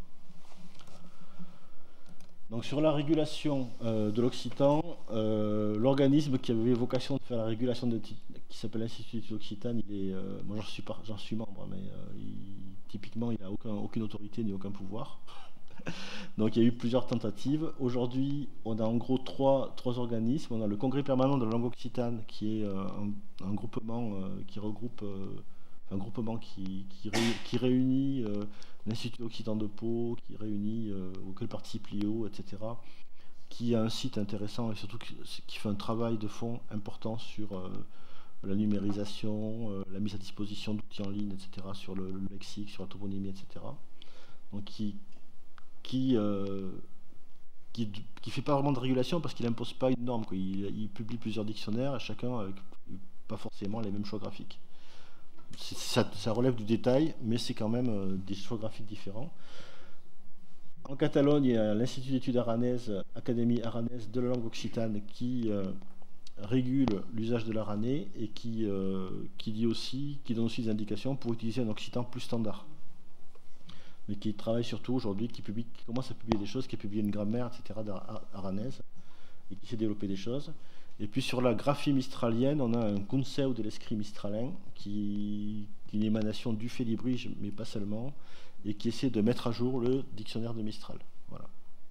Donc sur la régulation euh, de l'occitan, euh, l'organisme qui avait vocation de faire la régulation de qui s'appelle l'Institut d'Occitane, il est, euh, moi j'en suis, j'en suis membre, mais euh, il, typiquement il n'a aucun, aucune autorité ni aucun pouvoir. Donc il y a eu plusieurs tentatives. Aujourd'hui, on a en gros trois, trois organismes. On a le Congrès permanent de la langue occitane, qui est euh, un, un groupement euh, qui regroupe, euh, un groupement qui, qui, ré, qui réunit euh, l'Institut Occitan de Pau, qui réunit, euh, auquel participe l'I O, et cetera, qui a un site intéressant et surtout qui, qui fait un travail de fond important sur euh, la numérisation, euh, la mise à disposition d'outils en ligne, et cetera, sur le, le lexique, sur la toponymie, et cetera. Donc qui qui, euh, qui qui fait pas vraiment de régulation parce qu'il impose pas une norme, quoi. Il, il publie plusieurs dictionnaires, chacun avec pas forcément les mêmes choix graphiques. Ça, ça relève du détail, mais c'est quand même euh, des choix graphiques différents. En Catalogne, il y a l'Institut d'études aranaises, Académie aranaise de la langue occitane, qui euh, régule l'usage de l'aranais et qui, euh, qui dit aussi, qui donne aussi des indications pour utiliser un occitan plus standard. Mais qui travaille surtout aujourd'hui, qui, publie, qui commence à publier des choses, qui a publié une grammaire, et cetera, aranaise, et qui s'est développé des choses. Et puis sur la graphie mistralienne, on a un Conseil de l'Escrit mistralin, qui, qui est une émanation du Félibrige, mais pas seulement, et qui essaie de mettre à jour le dictionnaire de Mistral. Voilà.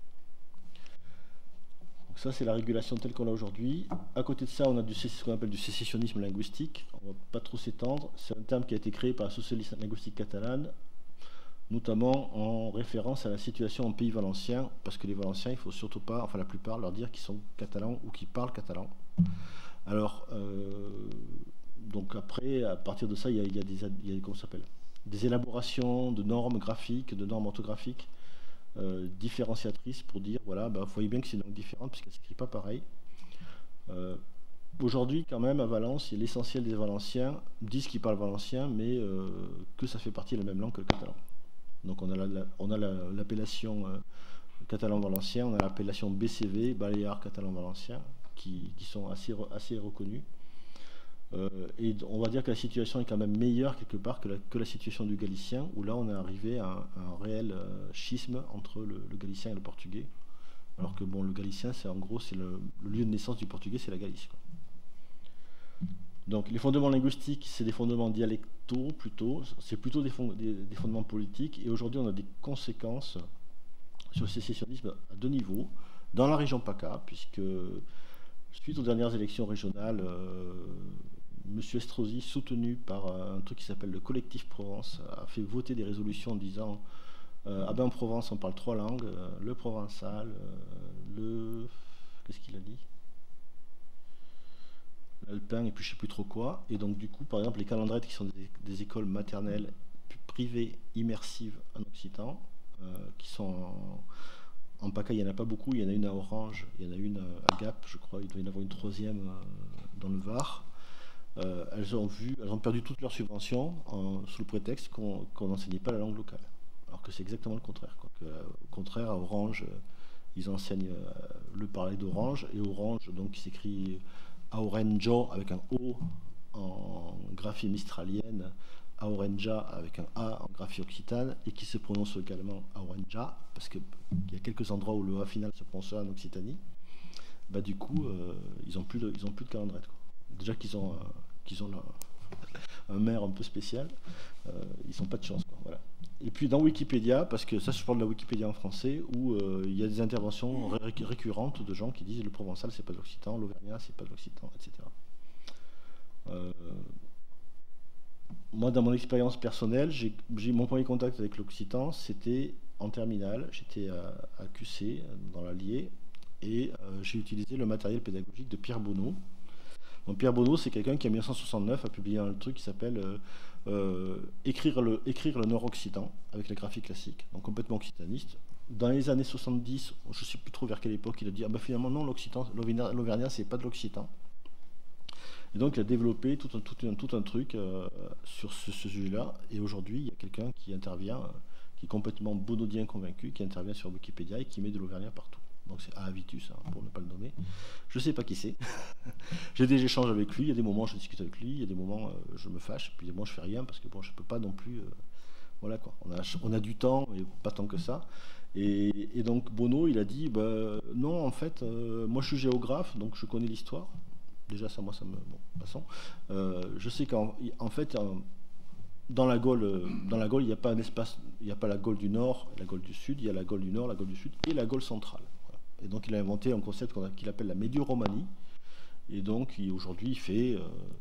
Donc ça, c'est la régulation telle qu'on l'a aujourd'hui. À côté de ça, on a du, ce qu'on appelle du sécessionnisme linguistique. On ne va pas trop s'étendre. C'est un terme qui a été créé par la socialiste linguistique catalane, notamment en référence à la situation en pays valencien, parce que les Valenciens, il ne faut surtout pas, enfin la plupart, leur dire qu'ils sont catalans ou qu'ils parlent catalan. Alors, euh, donc après, à partir de ça, il y a, il y a des, il y a, comment ça s'appelle, des élaborations de normes graphiques, de normes orthographiques euh, différenciatrices pour dire, voilà, bah, vous voyez bien que c'est une langue différente puisqu'elle ne s'écrit pas pareil. Euh, Aujourd'hui, quand même, à Valence, l'essentiel des Valenciens disent qu'ils parlent valencien, mais euh, que ça fait partie de la même langue que le catalan. Donc on a, la, la, on a la, l'appellation euh, catalan-valencien, on a l'appellation B C V, baléar catalan-valencien, qui, qui sont assez, assez reconnus. Euh, et on va dire que la situation est quand même meilleure quelque part que la, que la situation du galicien, où là on est arrivé à un, à un réel euh, schisme entre le, le galicien et le portugais. Alors que bon, le galicien, c'est en gros, c'est le, le lieu de naissance du portugais, c'est la Galice, quoi. Donc les fondements linguistiques, c'est des fondements dialectaux plutôt, c'est plutôt des, fond, des, des fondements politiques, et aujourd'hui on a des conséquences sur le sécessionnisme à deux niveaux. Dans la région PACA, puisque suite aux dernières élections régionales, euh, M. Estrosi, soutenu par un truc qui s'appelle le Collectif Provence, a fait voter des résolutions en disant euh, ah ben en Provence on parle trois langues, euh, le provençal, euh, le... qu'est-ce qu'il a dit, l'alpin et puis je sais plus trop quoi. Et donc du coup, par exemple, les calendrettes qui sont des, des écoles maternelles privées immersives en occitan, euh, qui sont en, en PACA, il n'y en a pas beaucoup, il y en a une à Orange, il y en a une à Gap, je crois, il doit y en avoir une troisième euh, dans le Var. Euh, elles ont vu, elles ont perdu toutes leurs subventions en, sous le prétexte qu'on qu'on n'enseignait pas la langue locale. Alors que c'est exactement le contraire, quoi. Que, euh, au contraire, à Orange, euh, ils enseignent euh, le parler d'Orange, et Orange, donc qui s'écrit Aurenjo avec un O en graphie mistralienne, Aurenja avec un A en graphie occitane, et qui se prononce également Aurenja, parce qu'il y a quelques endroits où le A final se prononce en Occitanie. Bah, du coup, euh, ils n'ont plus de, ils ont plus de calendrette, quoi. Déjà qu'ils ont, euh, qu'ils ont leur, un maire un peu spécial, euh, ils n'ont pas de chance, quoi. Voilà. Et puis dans Wikipédia, parce que ça je parle de la Wikipédia en français, où euh, il y a des interventions ré récurrentes de gens qui disent le provençal c'est pas de l'occitan, l'auvergnat c'est pas de l'occitan, et cetera. Euh, moi dans mon expérience personnelle, j'ai mon premier contact avec l'occitan, c'était en terminale, j'étais à, à Q C dans l'Allier, et euh, j'ai utilisé le matériel pédagogique de Pierre Bonneau. Donc Pierre Bonneau, c'est quelqu'un qui en mille neuf cent soixante-neuf a publié un truc qui s'appelle euh, euh, écrire, le, écrire le nord-occitan avec la graphie classique, donc complètement occitaniste. Dans les années soixante-dix, je ne sais plus trop vers quelle époque, il a dit ah ben finalement non, l'occitan, l'auvergnat c'est pas de l'occitan. Et donc il a développé tout un, tout un, tout un truc euh, sur ce, ce sujet-là, et aujourd'hui il y a quelqu'un qui intervient, euh, qui est complètement bonodien convaincu, qui intervient sur Wikipédia et qui met de l'auvergnat partout. Donc c'est Avitus, hein, pour ne pas le nommer. Je ne sais pas qui c'est. J'ai des échanges avec lui, il y a des moments où je discute avec lui, il y a des moments où euh, je me fâche, puis des moments où je fais rien, parce que bon, je ne peux pas non plus... Euh, voilà quoi, on a, on a du temps, mais pas tant que ça. Et, et donc Bono, il a dit, bah, non, en fait, euh, moi je suis géographe, donc je connais l'histoire. Déjà ça, moi, ça me... Bon, passons. Euh, je sais qu'en en fait... En, Dans la Gaule, dans la Gaule, il n'y a pas un espace, il n'y a pas la Gaule du Nord, la Gaule du Sud, il y a la Gaule du Nord, la Gaule du Sud et la Gaule centrale. Voilà. Et donc il a inventé un concept qu'il appelle la Médio-Romanie. Et donc aujourd'hui, il fait euh,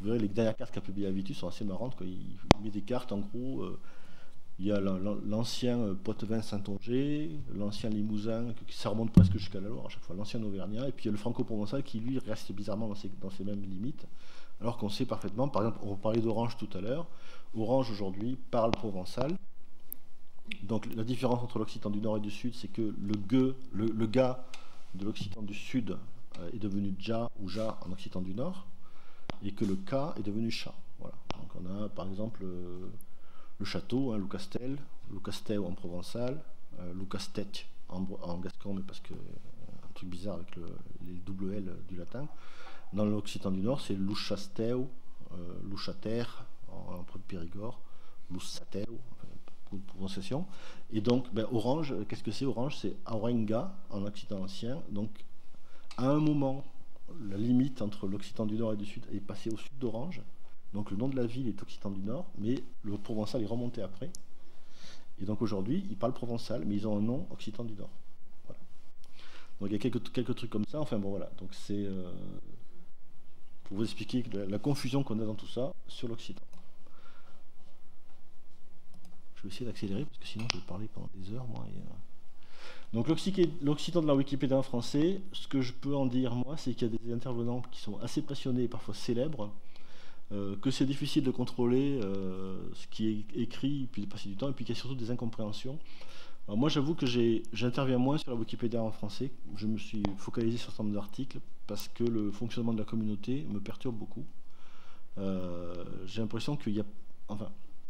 Vous verrez, les dernières cartes qu'a publiées Avitus sont assez marrantes, quoi. Il, il met des cartes, en gros, euh, il y a l'ancien Poitevin Saint-Onger, l'ancien Limousin, qui ça remonte presque jusqu'à la Loire à chaque fois, l'ancien Auvergnat, et puis il y a le franco-provençal qui, lui, reste bizarrement dans ces, dans ces mêmes limites, alors qu'on sait parfaitement, par exemple, on parlait d'Orange tout à l'heure, Orange aujourd'hui parle provençal. Donc la différence entre l'occitan du nord et du sud, c'est que le gueux, le, le gars de l'occitan du sud euh, est devenu ja ou ja en occitan du nord, et que le ka est devenu cha. Voilà. Donc on a par exemple euh, le château, hein, Lucastel, Lucasteu en provençal, euh, Lucastec en, en gascon, mais parce que euh, un truc bizarre avec le, les double L du latin. Dans l'occitan du nord, c'est Luchasteu, euh, Luchater en, en Périgord, Lusateu, enfin, prononciation. Et donc, ben, Orange, qu'est-ce que c'est Orange? C'est Aurenga en occitan ancien. Donc, à un moment, la limite entre l'occitan du nord et du sud est passée au sud d'Orange. Donc, le nom de la ville est occitan du nord, mais le provençal est remonté après. Et donc, aujourd'hui, ils parlent provençal, mais ils ont un nom occitan du nord. Voilà. Donc, il y a quelques, quelques trucs comme ça. Enfin, bon, voilà. Donc, c'est euh, pour vous expliquer la, la confusion qu'on a dans tout ça sur l'occitan. Je vais essayer d'accélérer parce que sinon je vais parler pendant des heures, moi. Et, euh... Donc l'occitan de la Wikipédia en français, ce que je peux en dire, moi, c'est qu'il y a des intervenants qui sont assez passionnés et parfois célèbres, euh, que c'est difficile de contrôler euh, ce qui est écrit, puis de passer du temps, et puis qu'il y a surtout des incompréhensions. Alors moi, j'avoue que j'interviens moins sur la Wikipédia en français. Je me suis focalisé sur un certain nombre d'articles parce que le fonctionnement de la communauté me perturbe beaucoup. Euh, J'ai l'impression qu'il y a... Enfin...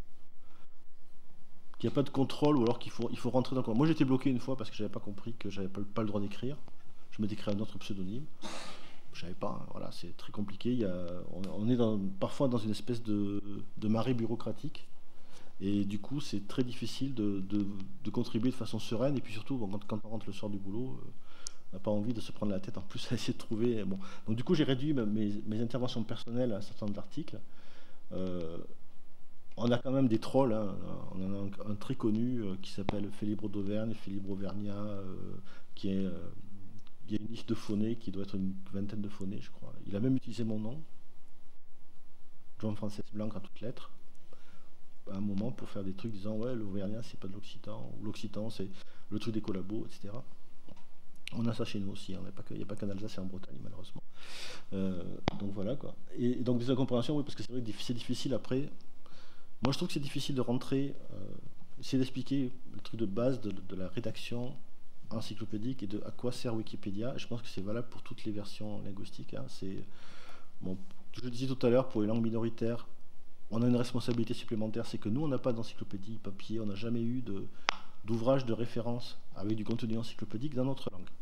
qu'il n'y a pas de contrôle, ou alors qu'il faut, il faut rentrer dans le contrôle. Moi, j'étais bloqué une fois parce que je n'avais pas compris que je n'avais pas, pas le droit d'écrire. Je m'étais créé un autre pseudonyme. Je savais pas, hein. Voilà, c'est très compliqué. Il y a, on, on est dans, parfois dans une espèce de, de marée bureaucratique. Et du coup, c'est très difficile de, de, de contribuer de façon sereine. Et puis surtout, bon, quand, quand on rentre le soir du boulot, euh, on n'a pas envie de se prendre la tête en plus à essayer de trouver... Bon. Donc du coup, j'ai réduit mes, mes interventions personnelles à un certain nombre d'articles. Euh, On a quand même des trolls, hein. On en a un, un très connu euh, qui s'appelle Félibro d'Auvergne, Félibro Auvergnat, euh, qui est, euh, il y a une liste de phonés qui doit être une vingtaine de phonés, je crois. Il a même utilisé mon nom, John Frances Blanc en toutes lettres, à un moment pour faire des trucs disant ouais, l'Auvergnat c'est pas de l'Occitan, ou l'Occitan c'est le truc des collabos, et cetera. On a ça chez nous aussi, hein. Il n'y a pas qu'en Alsace et en Bretagne malheureusement. Euh, donc voilà quoi. Et, et donc des incompréhensions, oui, parce que c'est vrai que c'est difficile après. Moi, je trouve que c'est difficile de rentrer, euh, essayer d'expliquer le truc de base de, de la rédaction encyclopédique et de à quoi sert Wikipédia. Et je pense que c'est valable pour toutes les versions linguistiques, hein. C'est, bon, je le disais tout à l'heure, pour les langues minoritaires, on a une responsabilité supplémentaire, c'est que nous, on n'a pas d'encyclopédie papier, on n'a jamais eu de, d'ouvrage de référence avec du contenu encyclopédique dans notre langue.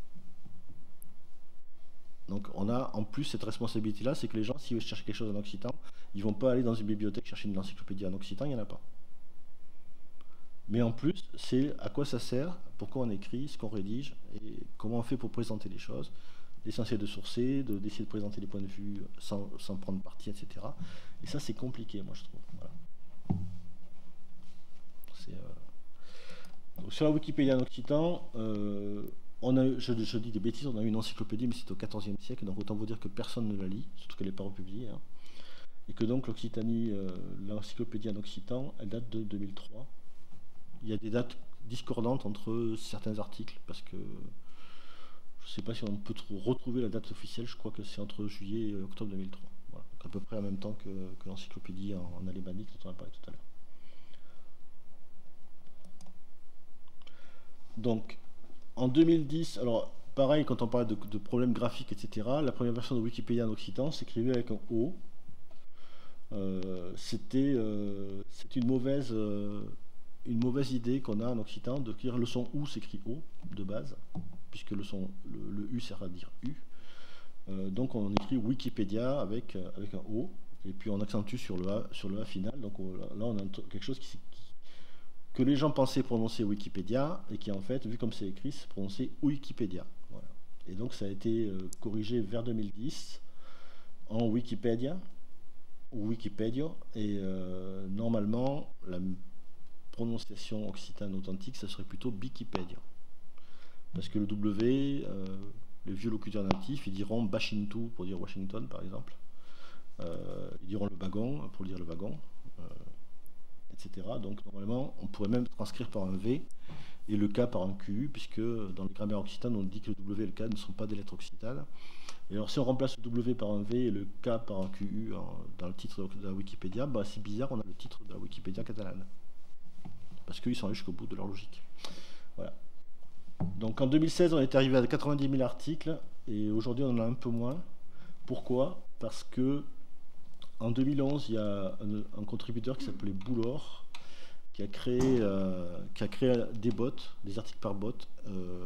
Donc on a en plus cette responsabilité-là, c'est que les gens, s'ils veulent chercher quelque chose en occitan, ils ne vont pas aller dans une bibliothèque chercher une encyclopédie en occitan, il n'y en a pas. Mais en plus, c'est à quoi ça sert, pourquoi on écrit, ce qu'on rédige, et comment on fait pour présenter les choses. L'essentiel de sourcer, d'essayer de, de présenter les points de vue sans, sans prendre parti, et cetera. Et ça, c'est compliqué, moi, je trouve. Voilà. Euh... Donc, sur la Wikipédia en occitan, euh, on a, je, je dis des bêtises, on a eu une encyclopédie, mais c'est au quatorzième siècle, donc autant vous dire que personne ne la lit, surtout qu'elle n'est pas republiée. Hein. Et que donc l'Occitanie, euh, l'encyclopédie en occitan, elle date de deux mille trois. Il y a des dates discordantes entre certains articles, parce que je ne sais pas si on peut retrouver la date officielle, je crois que c'est entre juillet et octobre deux mille trois. Voilà. Donc à peu près en même temps que, que l'encyclopédie en, en alémanique dont on a parlé tout à l'heure. Donc, en deux mille dix, alors pareil, quand on parle de, de problèmes graphiques, et cetera, la première version de Wikipédia en occitan s'écrivait avec un O. Euh, C'était euh, une mauvaise... Euh, une mauvaise idée qu'on a en occitan de dire le son OU s'écrit O de base, puisque le son le, le U sert à dire U. Euh, donc on écrit Wikipédia avec, euh, avec un O, et puis on accentue sur le A, sur le A final. Donc on, là on a quelque chose qui, qui, que les gens pensaient prononcer Wikipédia, et qui en fait, vu comme c'est écrit, c'est prononcé Wikipédia. Voilà. Et donc ça a été euh, corrigé vers deux mille dix en Wikipédia, ou Wikipédia, et euh, normalement la prononciation occitane authentique, ça serait plutôt Bikipédia. Parce que le W, euh, les vieux locuteurs natifs, ils diront Bashintu pour dire Washington, par exemple. Euh, ils diront le wagon pour dire le wagon, euh, et cetera. Donc normalement, on pourrait même transcrire par un V et le K par un Q U, puisque dans les grammaires occitanes, on dit que le W et le K ne sont pas des lettres occitanes. Et alors si on remplace le W par un V et le K par un Q U en, dans le titre de la Wikipédia, bah, c'est bizarre, on a le titre de la Wikipédia catalane. Parce qu'ils sont allés jusqu'au bout de leur logique. Voilà. Donc en deux mille seize, on est arrivé à quatre-vingt-dix mille articles, et aujourd'hui on en a un peu moins. Pourquoi? Parce que en deux mille onze, il y a un, un contributeur qui s'appelait Boulor, qui a créé, euh, qui a créé des bots, des articles par bot, euh,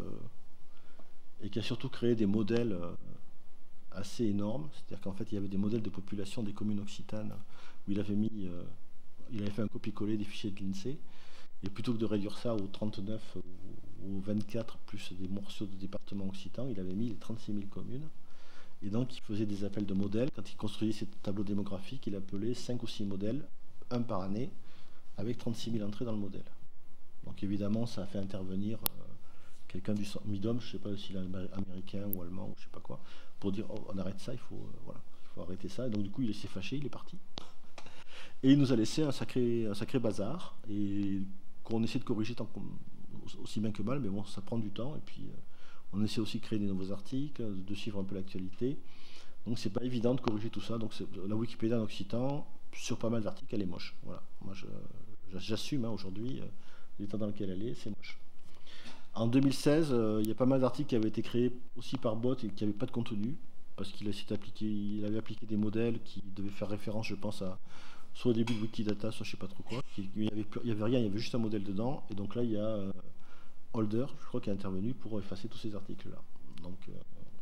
et qui a surtout créé des modèles euh, assez énormes. C'est-à-dire qu'en fait, il y avait des modèles de population des communes occitanes où il avait mis, euh, il avait fait un copier-coller des fichiers de l'INSEE, et plutôt que de réduire ça aux trente-neuf ou aux vingt-quatre plus des morceaux de départements occitans, il avait mis les trente-six mille communes. Et donc, il faisait des appels de modèles. Quand il construisait ses tableaux démographiques, il appelait cinq ou six modèles, un par année, avec trente-six mille entrées dans le modèle. Donc, évidemment, ça a fait intervenir euh, quelqu'un du MIDOM, je ne sais pas s'il est américain ou allemand ou je ne sais pas quoi, pour dire oh, on arrête ça, il faut, euh, voilà, il faut arrêter ça. Et donc, du coup, il s'est fâché, il est parti. Et il nous a laissé un sacré, un sacré bazar, et qu'on essaie de corriger tant aussi bien que mal, mais bon, ça prend du temps. Et puis. Euh, On essaie aussi de créer des nouveaux articles, de suivre un peu l'actualité. Donc c'est pas évident de corriger tout ça. Donc la Wikipédia en occitan, sur pas mal d'articles, elle est moche. Voilà. Moi j'assume hein, aujourd'hui euh, l'état dans lequel elle est, c'est moche. En deux mille seize, euh, il y a pas mal d'articles qui avaient été créés aussi par bot et qui n'avaient pas de contenu, parce qu'il il avait appliqué des modèles qui devaient faire référence, je pense, à soit au début de Wikidata, soit je sais pas trop quoi. Il n'y avait, avait rien, il y avait juste un modèle dedans. Et donc là, il y a euh, Holder, je crois, qui est intervenu pour effacer tous ces articles-là. Donc, euh,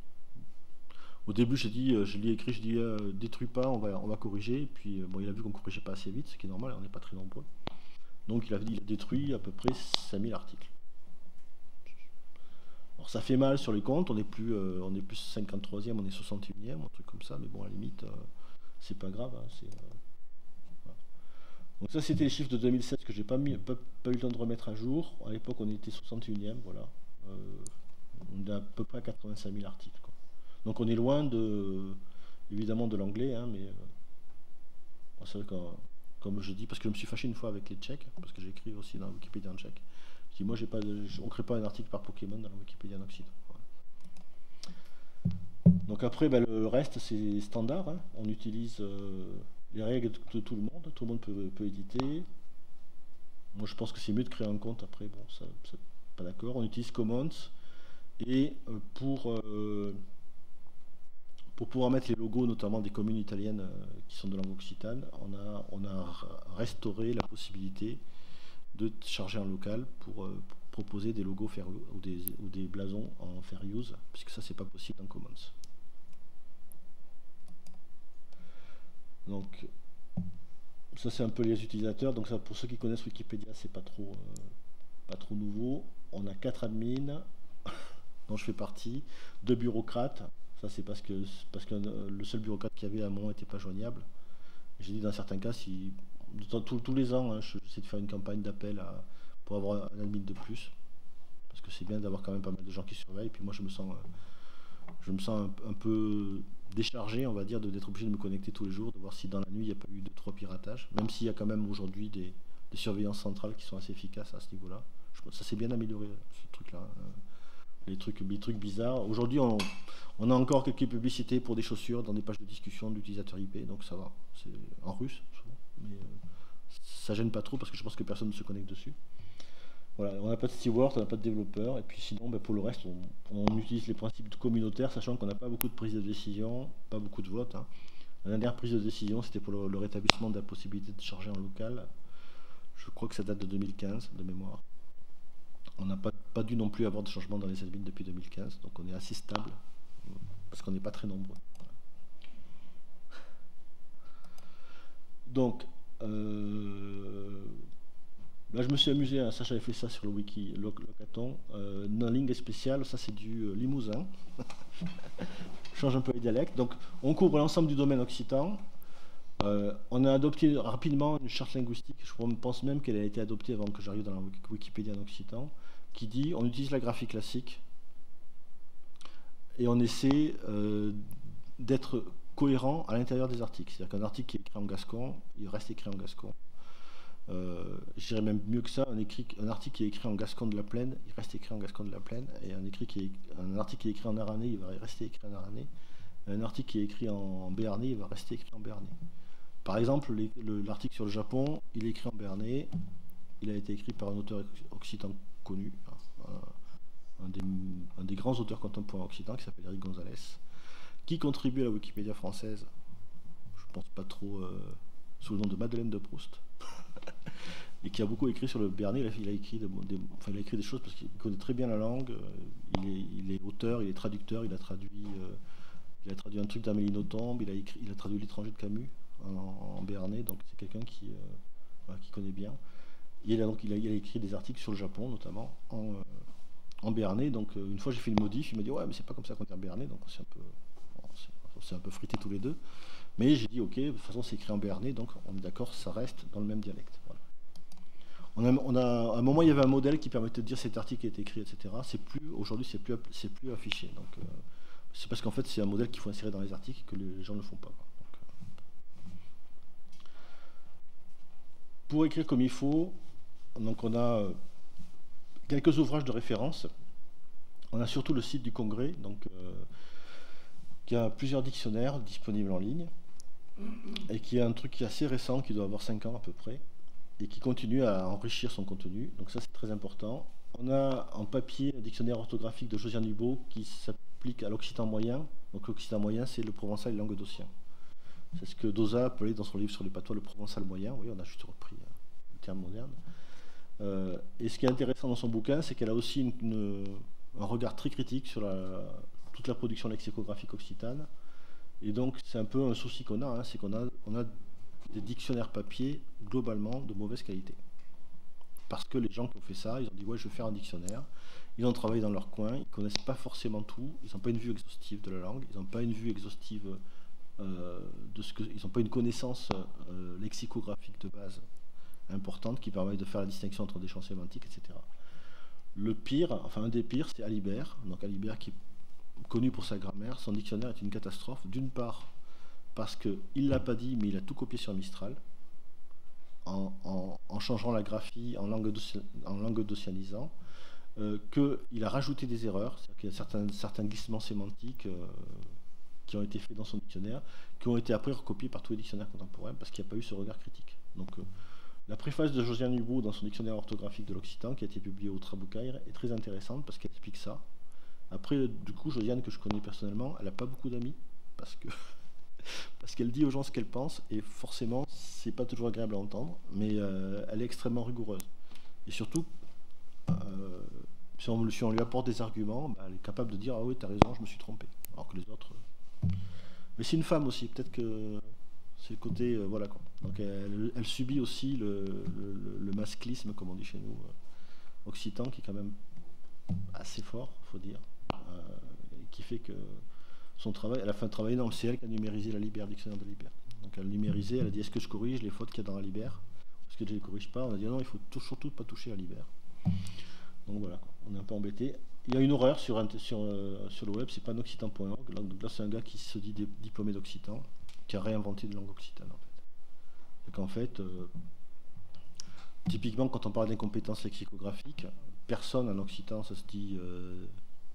au début, j'ai dit, euh, je lui ai écrit, je dis, euh, détruis pas, on va, on va corriger. Et puis, euh, bon, il a vu qu'on corrigeait pas assez vite, ce qui est normal, on n'est pas très nombreux. Donc, il a, il a détruit à peu près cinq mille articles. Alors, ça fait mal sur les comptes, on est plus, euh, on est plus cinquante-troisième, on est soixante et unième, un truc comme ça, mais bon, à la limite, euh, c'est pas grave. Hein, c'est, euh, voilà. Donc ça, c'était les chiffres de deux mille sept que j'ai pas, mis, pas, pas eu le temps de remettre à jour. À l'époque, on était soixante et unième, voilà. Euh, on est à peu près à quatre-vingt-cinq mille articles, quoi. Donc on est loin de, évidemment, de l'anglais, hein, mais euh, c'est vrai que, comme je dis, parce que je me suis fâché une fois avec les Tchèques, parce que j'ai écrit aussi dans la Wikipédia en tchèque. Je dis, moi, j'ai pas de, on ne crée pas un article par Pokémon dans la Wikipédia en occitan. Voilà. Donc après, ben, le reste, c'est standard. Hein. On utilise euh, les règles de, de tout le monde. Tout le monde peut, peut éditer. Moi, je pense que c'est mieux de créer un compte. Après, bon, ça, ça pas d'accord. On utilise Commons. Et euh, pour, euh, pour pouvoir mettre les logos, notamment des communes italiennes euh, qui sont de langue occitane, on a, on a restauré la possibilité de charger en local pour, euh, pour proposer des logos fair, ou, des, ou des blasons en fair use, puisque ça, c'est pas possible dans Commons. Donc, ça, c'est un peu les utilisateurs. Donc, ça, pour ceux qui connaissent Wikipédia, c'est pas trop, euh, pas trop nouveau. On a quatre admins, dont je fais partie, deux bureaucrates. Ça, c'est parce que, parce que le seul bureaucrate qu'il y avait à un moment n'était pas joignable. J'ai dit, dans certains cas, si, tous, tous les ans, hein, j'essaie de faire une campagne d'appel pour avoir un admin de plus. Parce que c'est bien d'avoir quand même pas mal de gens qui surveillent. Et puis moi, je me sens, je me sens un, un peu déchargé, on va dire, d'être obligé de me connecter tous les jours, de voir si dans la nuit, il n'y a pas eu deux, trois piratages. Même s'il y a quand même aujourd'hui des, des surveillances centrales qui sont assez efficaces à ce niveau-là. Ça s'est bien amélioré, ce truc-là. Les trucs, les trucs bizarres. Aujourd'hui, on, on a encore quelques publicités pour des chaussures dans des pages de discussion d'utilisateurs I P, donc ça va. C'est en russe, souvent. Mais euh, ça gêne pas trop parce que je pense que personne ne se connecte dessus. Voilà, on n'a pas de steward, on n'a pas de développeur, et puis sinon, ben, pour le reste, on, on utilise les principes communautaires, sachant qu'on n'a pas beaucoup de prises de décision, pas beaucoup de votes. Hein. La dernière prise de décision, c'était pour le, le rétablissement de la possibilité de charger en local. Je crois que ça date de deux mille quinze, de mémoire. On n'a pas, pas dû non plus avoir de changement dans les admins depuis deux mille quinze, donc on est assez stable, parce qu'on n'est pas très nombreux. Donc, euh, là je me suis amusé, hein, ça j'avais fait ça sur le wiki Locaton, euh, une ligne spéciale, ça c'est du euh, Limousin, je change un peu les dialectes, donc on couvre l'ensemble du domaine occitan. Euh, on a adopté rapidement une charte linguistique, je pense même qu'elle a été adoptée avant que j'arrive dans la Wikipédia en occitan, qui dit on utilise la graphie classique et on essaie euh, d'être cohérent à l'intérieur des articles. C'est-à-dire qu'un article qui est écrit en gascon, il reste écrit en gascon. Euh, je dirais même mieux que ça, un, écrit, un article qui est écrit en gascon de la Plaine, il reste écrit en gascon de la Plaine, et un, écrit qui est, un article qui est écrit en aranais, il va rester écrit en aranais. Un article qui est écrit en béarnais, il va rester écrit en béarnais. Par exemple, l'article sur le Japon, il est écrit en béarnais, il a été écrit par un auteur occitan connu, un des, un des grands auteurs contemporains occitans qui s'appelle Eric Gonzalez, qui contribue à la Wikipédia française, je pense pas trop, euh, sous le nom de Madeleine de Proust, et qui a beaucoup écrit sur le béarnais. Il a, il a, écrit, des, des, enfin, il a écrit des choses parce qu'il connaît très bien la langue, il est, il est auteur, il est traducteur, il a traduit, euh, il a traduit un truc d'Amélie Nothomb, il a, écrit, il a traduit L'étranger de Camus en, en béarnais, donc c'est quelqu'un qui, euh, voilà, qui connaît bien. Et il a, donc, il a, il a écrit des articles sur le Japon, notamment, en, euh, en béarnais. Donc euh, une fois j'ai fait une modif, il m'a dit ouais mais c'est pas comme ça qu'on dit en béarnais, donc on s'est un peu, on s'est un peu frité tous les deux. Mais j'ai dit ok, de toute façon c'est écrit en béarnais, donc on est d'accord, ça reste dans le même dialecte. Voilà. On a, on a, à un moment il y avait un modèle qui permettait de dire cet article est écrit, et cetera. C'est plus, aujourd'hui c'est plus, c'est plus affiché. Donc euh, c'est parce qu'en fait c'est un modèle qu'il faut insérer dans les articles que les gens ne le font pas. Donc, euh, pour écrire comme il faut, donc on a quelques ouvrages de référence. On a surtout le site du Congrès, donc, euh, qui a plusieurs dictionnaires disponibles en ligne, et qui est un truc qui est assez récent, qui doit avoir cinq ans à peu près, et qui continue à enrichir son contenu. Donc ça c'est très important. On a en papier un dictionnaire orthographique de Josiane Hubault qui s'applique à l'occitan moyen. Donc l'occitan moyen c'est le provençal et le languedocien. C'est ce que Dauzat appelait dans son livre sur les patois le provençal moyen. Oui, on a juste repris euh, le terme moderne. Euh, et ce qui est intéressant dans son bouquin, c'est qu'elle a aussi une, une, un regard très critique sur la, toute la production lexicographique occitane. Et donc c'est un peu un souci qu'on a, hein, c'est qu'on a, on a des dictionnaires papier globalement de mauvaise qualité. Parce que les gens qui ont fait ça, ils ont dit ouais je vais faire un dictionnaire, ils ont travaillé dans leur coin, ils ne connaissent pas forcément tout, ils n'ont pas une vue exhaustive de la langue, ils n'ont pas une vue exhaustive euh, de ce que, ils n'ont pas une connaissance euh, lexicographique de base importante qui permet de faire la distinction entre des champs sémantiques, et cetera. Le pire, enfin un des pires, c'est Alibert. Donc Alibert qui est connu pour sa grammaire, son dictionnaire est une catastrophe. D'une part, parce qu'il ne l'a pas dit, mais il a tout copié sur Mistral, en, en, en changeant la graphie, en langue, en langue docianisant, euh, qu'il a rajouté des erreurs, c'est-à-dire qu'il y a certains, certains glissements sémantiques euh, qui ont été faits dans son dictionnaire, qui ont été après recopiés par tous les dictionnaires contemporains, parce qu'il n'y a pas eu ce regard critique. Donc, euh, la préface de Josiane Hubault dans son dictionnaire orthographique de l'Occitan, qui a été publié au Traboucaire, est très intéressante parce qu'elle explique ça. Après, du coup, Josiane, que je connais personnellement, elle n'a pas beaucoup d'amis, parce que parce qu'elle dit aux gens ce qu'elle pense, et forcément, c'est pas toujours agréable à entendre, mais euh, elle est extrêmement rigoureuse. Et surtout, euh, si, on, si on lui apporte des arguments, bah, elle est capable de dire « Ah oui, t'as raison, je me suis trompé ». Alors que les autres... Euh... Mais c'est une femme aussi, peut-être que... C'est le côté, euh, voilà quoi. Donc elle, elle subit aussi le, le, le masclisme, comme on dit chez nous, euh, occitan, qui est quand même assez fort, faut dire, euh, et qui fait que son travail, elle a fait un travail énorme, c'est elle qui a numérisé la Libère, le dictionnaire de Libère. Donc elle a numérisé, elle a dit est-ce que je corrige les fautes qu'il y a dans la Libère, est-ce que je ne les corrige pas, on a dit non, il faut tout, surtout pas toucher à Libère. Donc voilà, quoi. On est un peu embêté. Il y a une horreur sur, sur, euh, sur le web, c'est pas occitan point org, donc là c'est un gars qui se dit diplômé d'occitan, qui a réinventé une langue occitane en fait. Donc en fait, euh, typiquement quand on parle d'incompétences lexicographiques, personne en occitan ça se dit euh,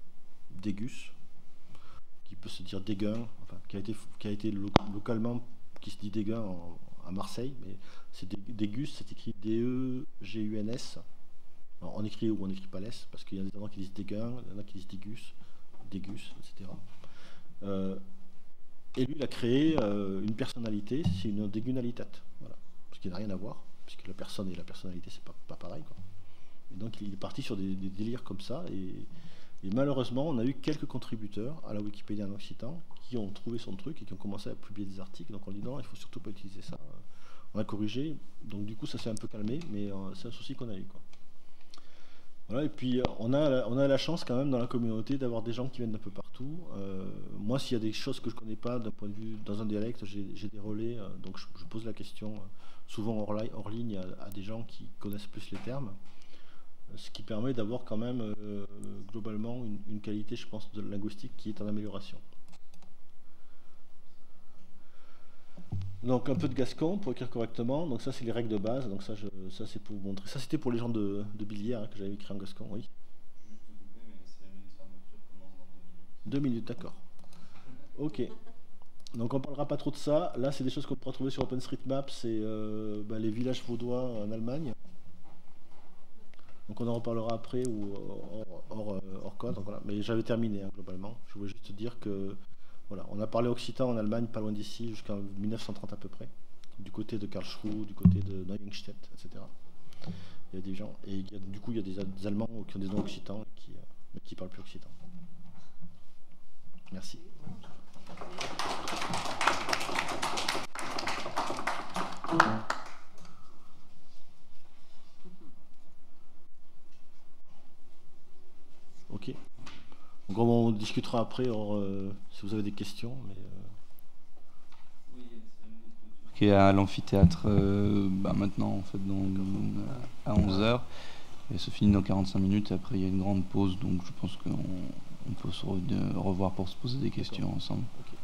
dégus, qui peut se dire déguin, enfin, qui a été, qui a été lo localement, qui se dit déguin en, à Marseille, mais c'est dégus, c'est écrit D E G U N S. Alors, on écrit ou on écrit pas l'S, parce qu'il y a des endroits qui disent déguin, il y en a qui disent dégus, dégus, et cetera. Euh, Et lui, il a créé euh, une personnalité, c'est une dégunalitate, voilà, ce qui n'a rien à voir, puisque la personne et la personnalité, c'est pas, pas pareil, quoi. Et donc, il est parti sur des, des délires comme ça, et, et malheureusement, on a eu quelques contributeurs à la Wikipédia en occitan qui ont trouvé son truc et qui ont commencé à publier des articles. Donc, on dit non, il faut surtout pas utiliser ça. On a corrigé, donc du coup, ça s'est un peu calmé, mais euh, c'est un souci qu'on a eu, quoi. Voilà, et puis on a, on a la chance quand même dans la communauté d'avoir des gens qui viennent d'un peu partout. Euh, moi, s'il y a des choses que je ne connais pas d'un point de vue dans un dialecte, j'ai des relais, euh, donc je, je pose la question euh, souvent hors, hors ligne à, à des gens qui connaissent plus les termes, ce qui permet d'avoir quand même euh, globalement une, une qualité, je pense, de linguistique qui est en amélioration. Donc un peu de gascon pour écrire correctement. Donc ça c'est les règles de base. Donc ça, je, ça c'est pour vous montrer. Ça c'était pour les gens de, de Billière hein, que j'avais écrit en gascon. Oui. Juste te couper, mais c'est la minute fermeture commence dans deux minutes. Deux minutes, d'accord. Ok. Donc on parlera pas trop de ça. Là c'est des choses qu'on pourra trouver sur OpenStreetMap. C'est euh, bah, les villages vaudois en Allemagne. Donc on en reparlera après ou hors, hors, euh, hors code. Donc, voilà. Mais j'avais terminé hein, globalement. Je voulais juste te dire que voilà, on a parlé occitan en Allemagne, pas loin d'ici, jusqu'en mille neuf cent trente à peu près, du côté de Karlsruhe, du côté de Neuenstedt, et cetera. Il y a des gens, et il y a, du coup il y a des, des Allemands qui ont des noms occitans et qui, euh, qui parlent plus occitan. Merci. Ok. Donc on discutera après or, euh, si vous avez des questions. Mais, euh... Oui, il y a cinq minutes clôture. Qui est à l'amphithéâtre euh, bah maintenant, en fait, dans, à onze heures. Et ça finit dans quarante-cinq minutes. Et après, il y a une grande pause. Donc je pense qu'on on peut se re- revoir pour se poser des questions ensemble. Ok.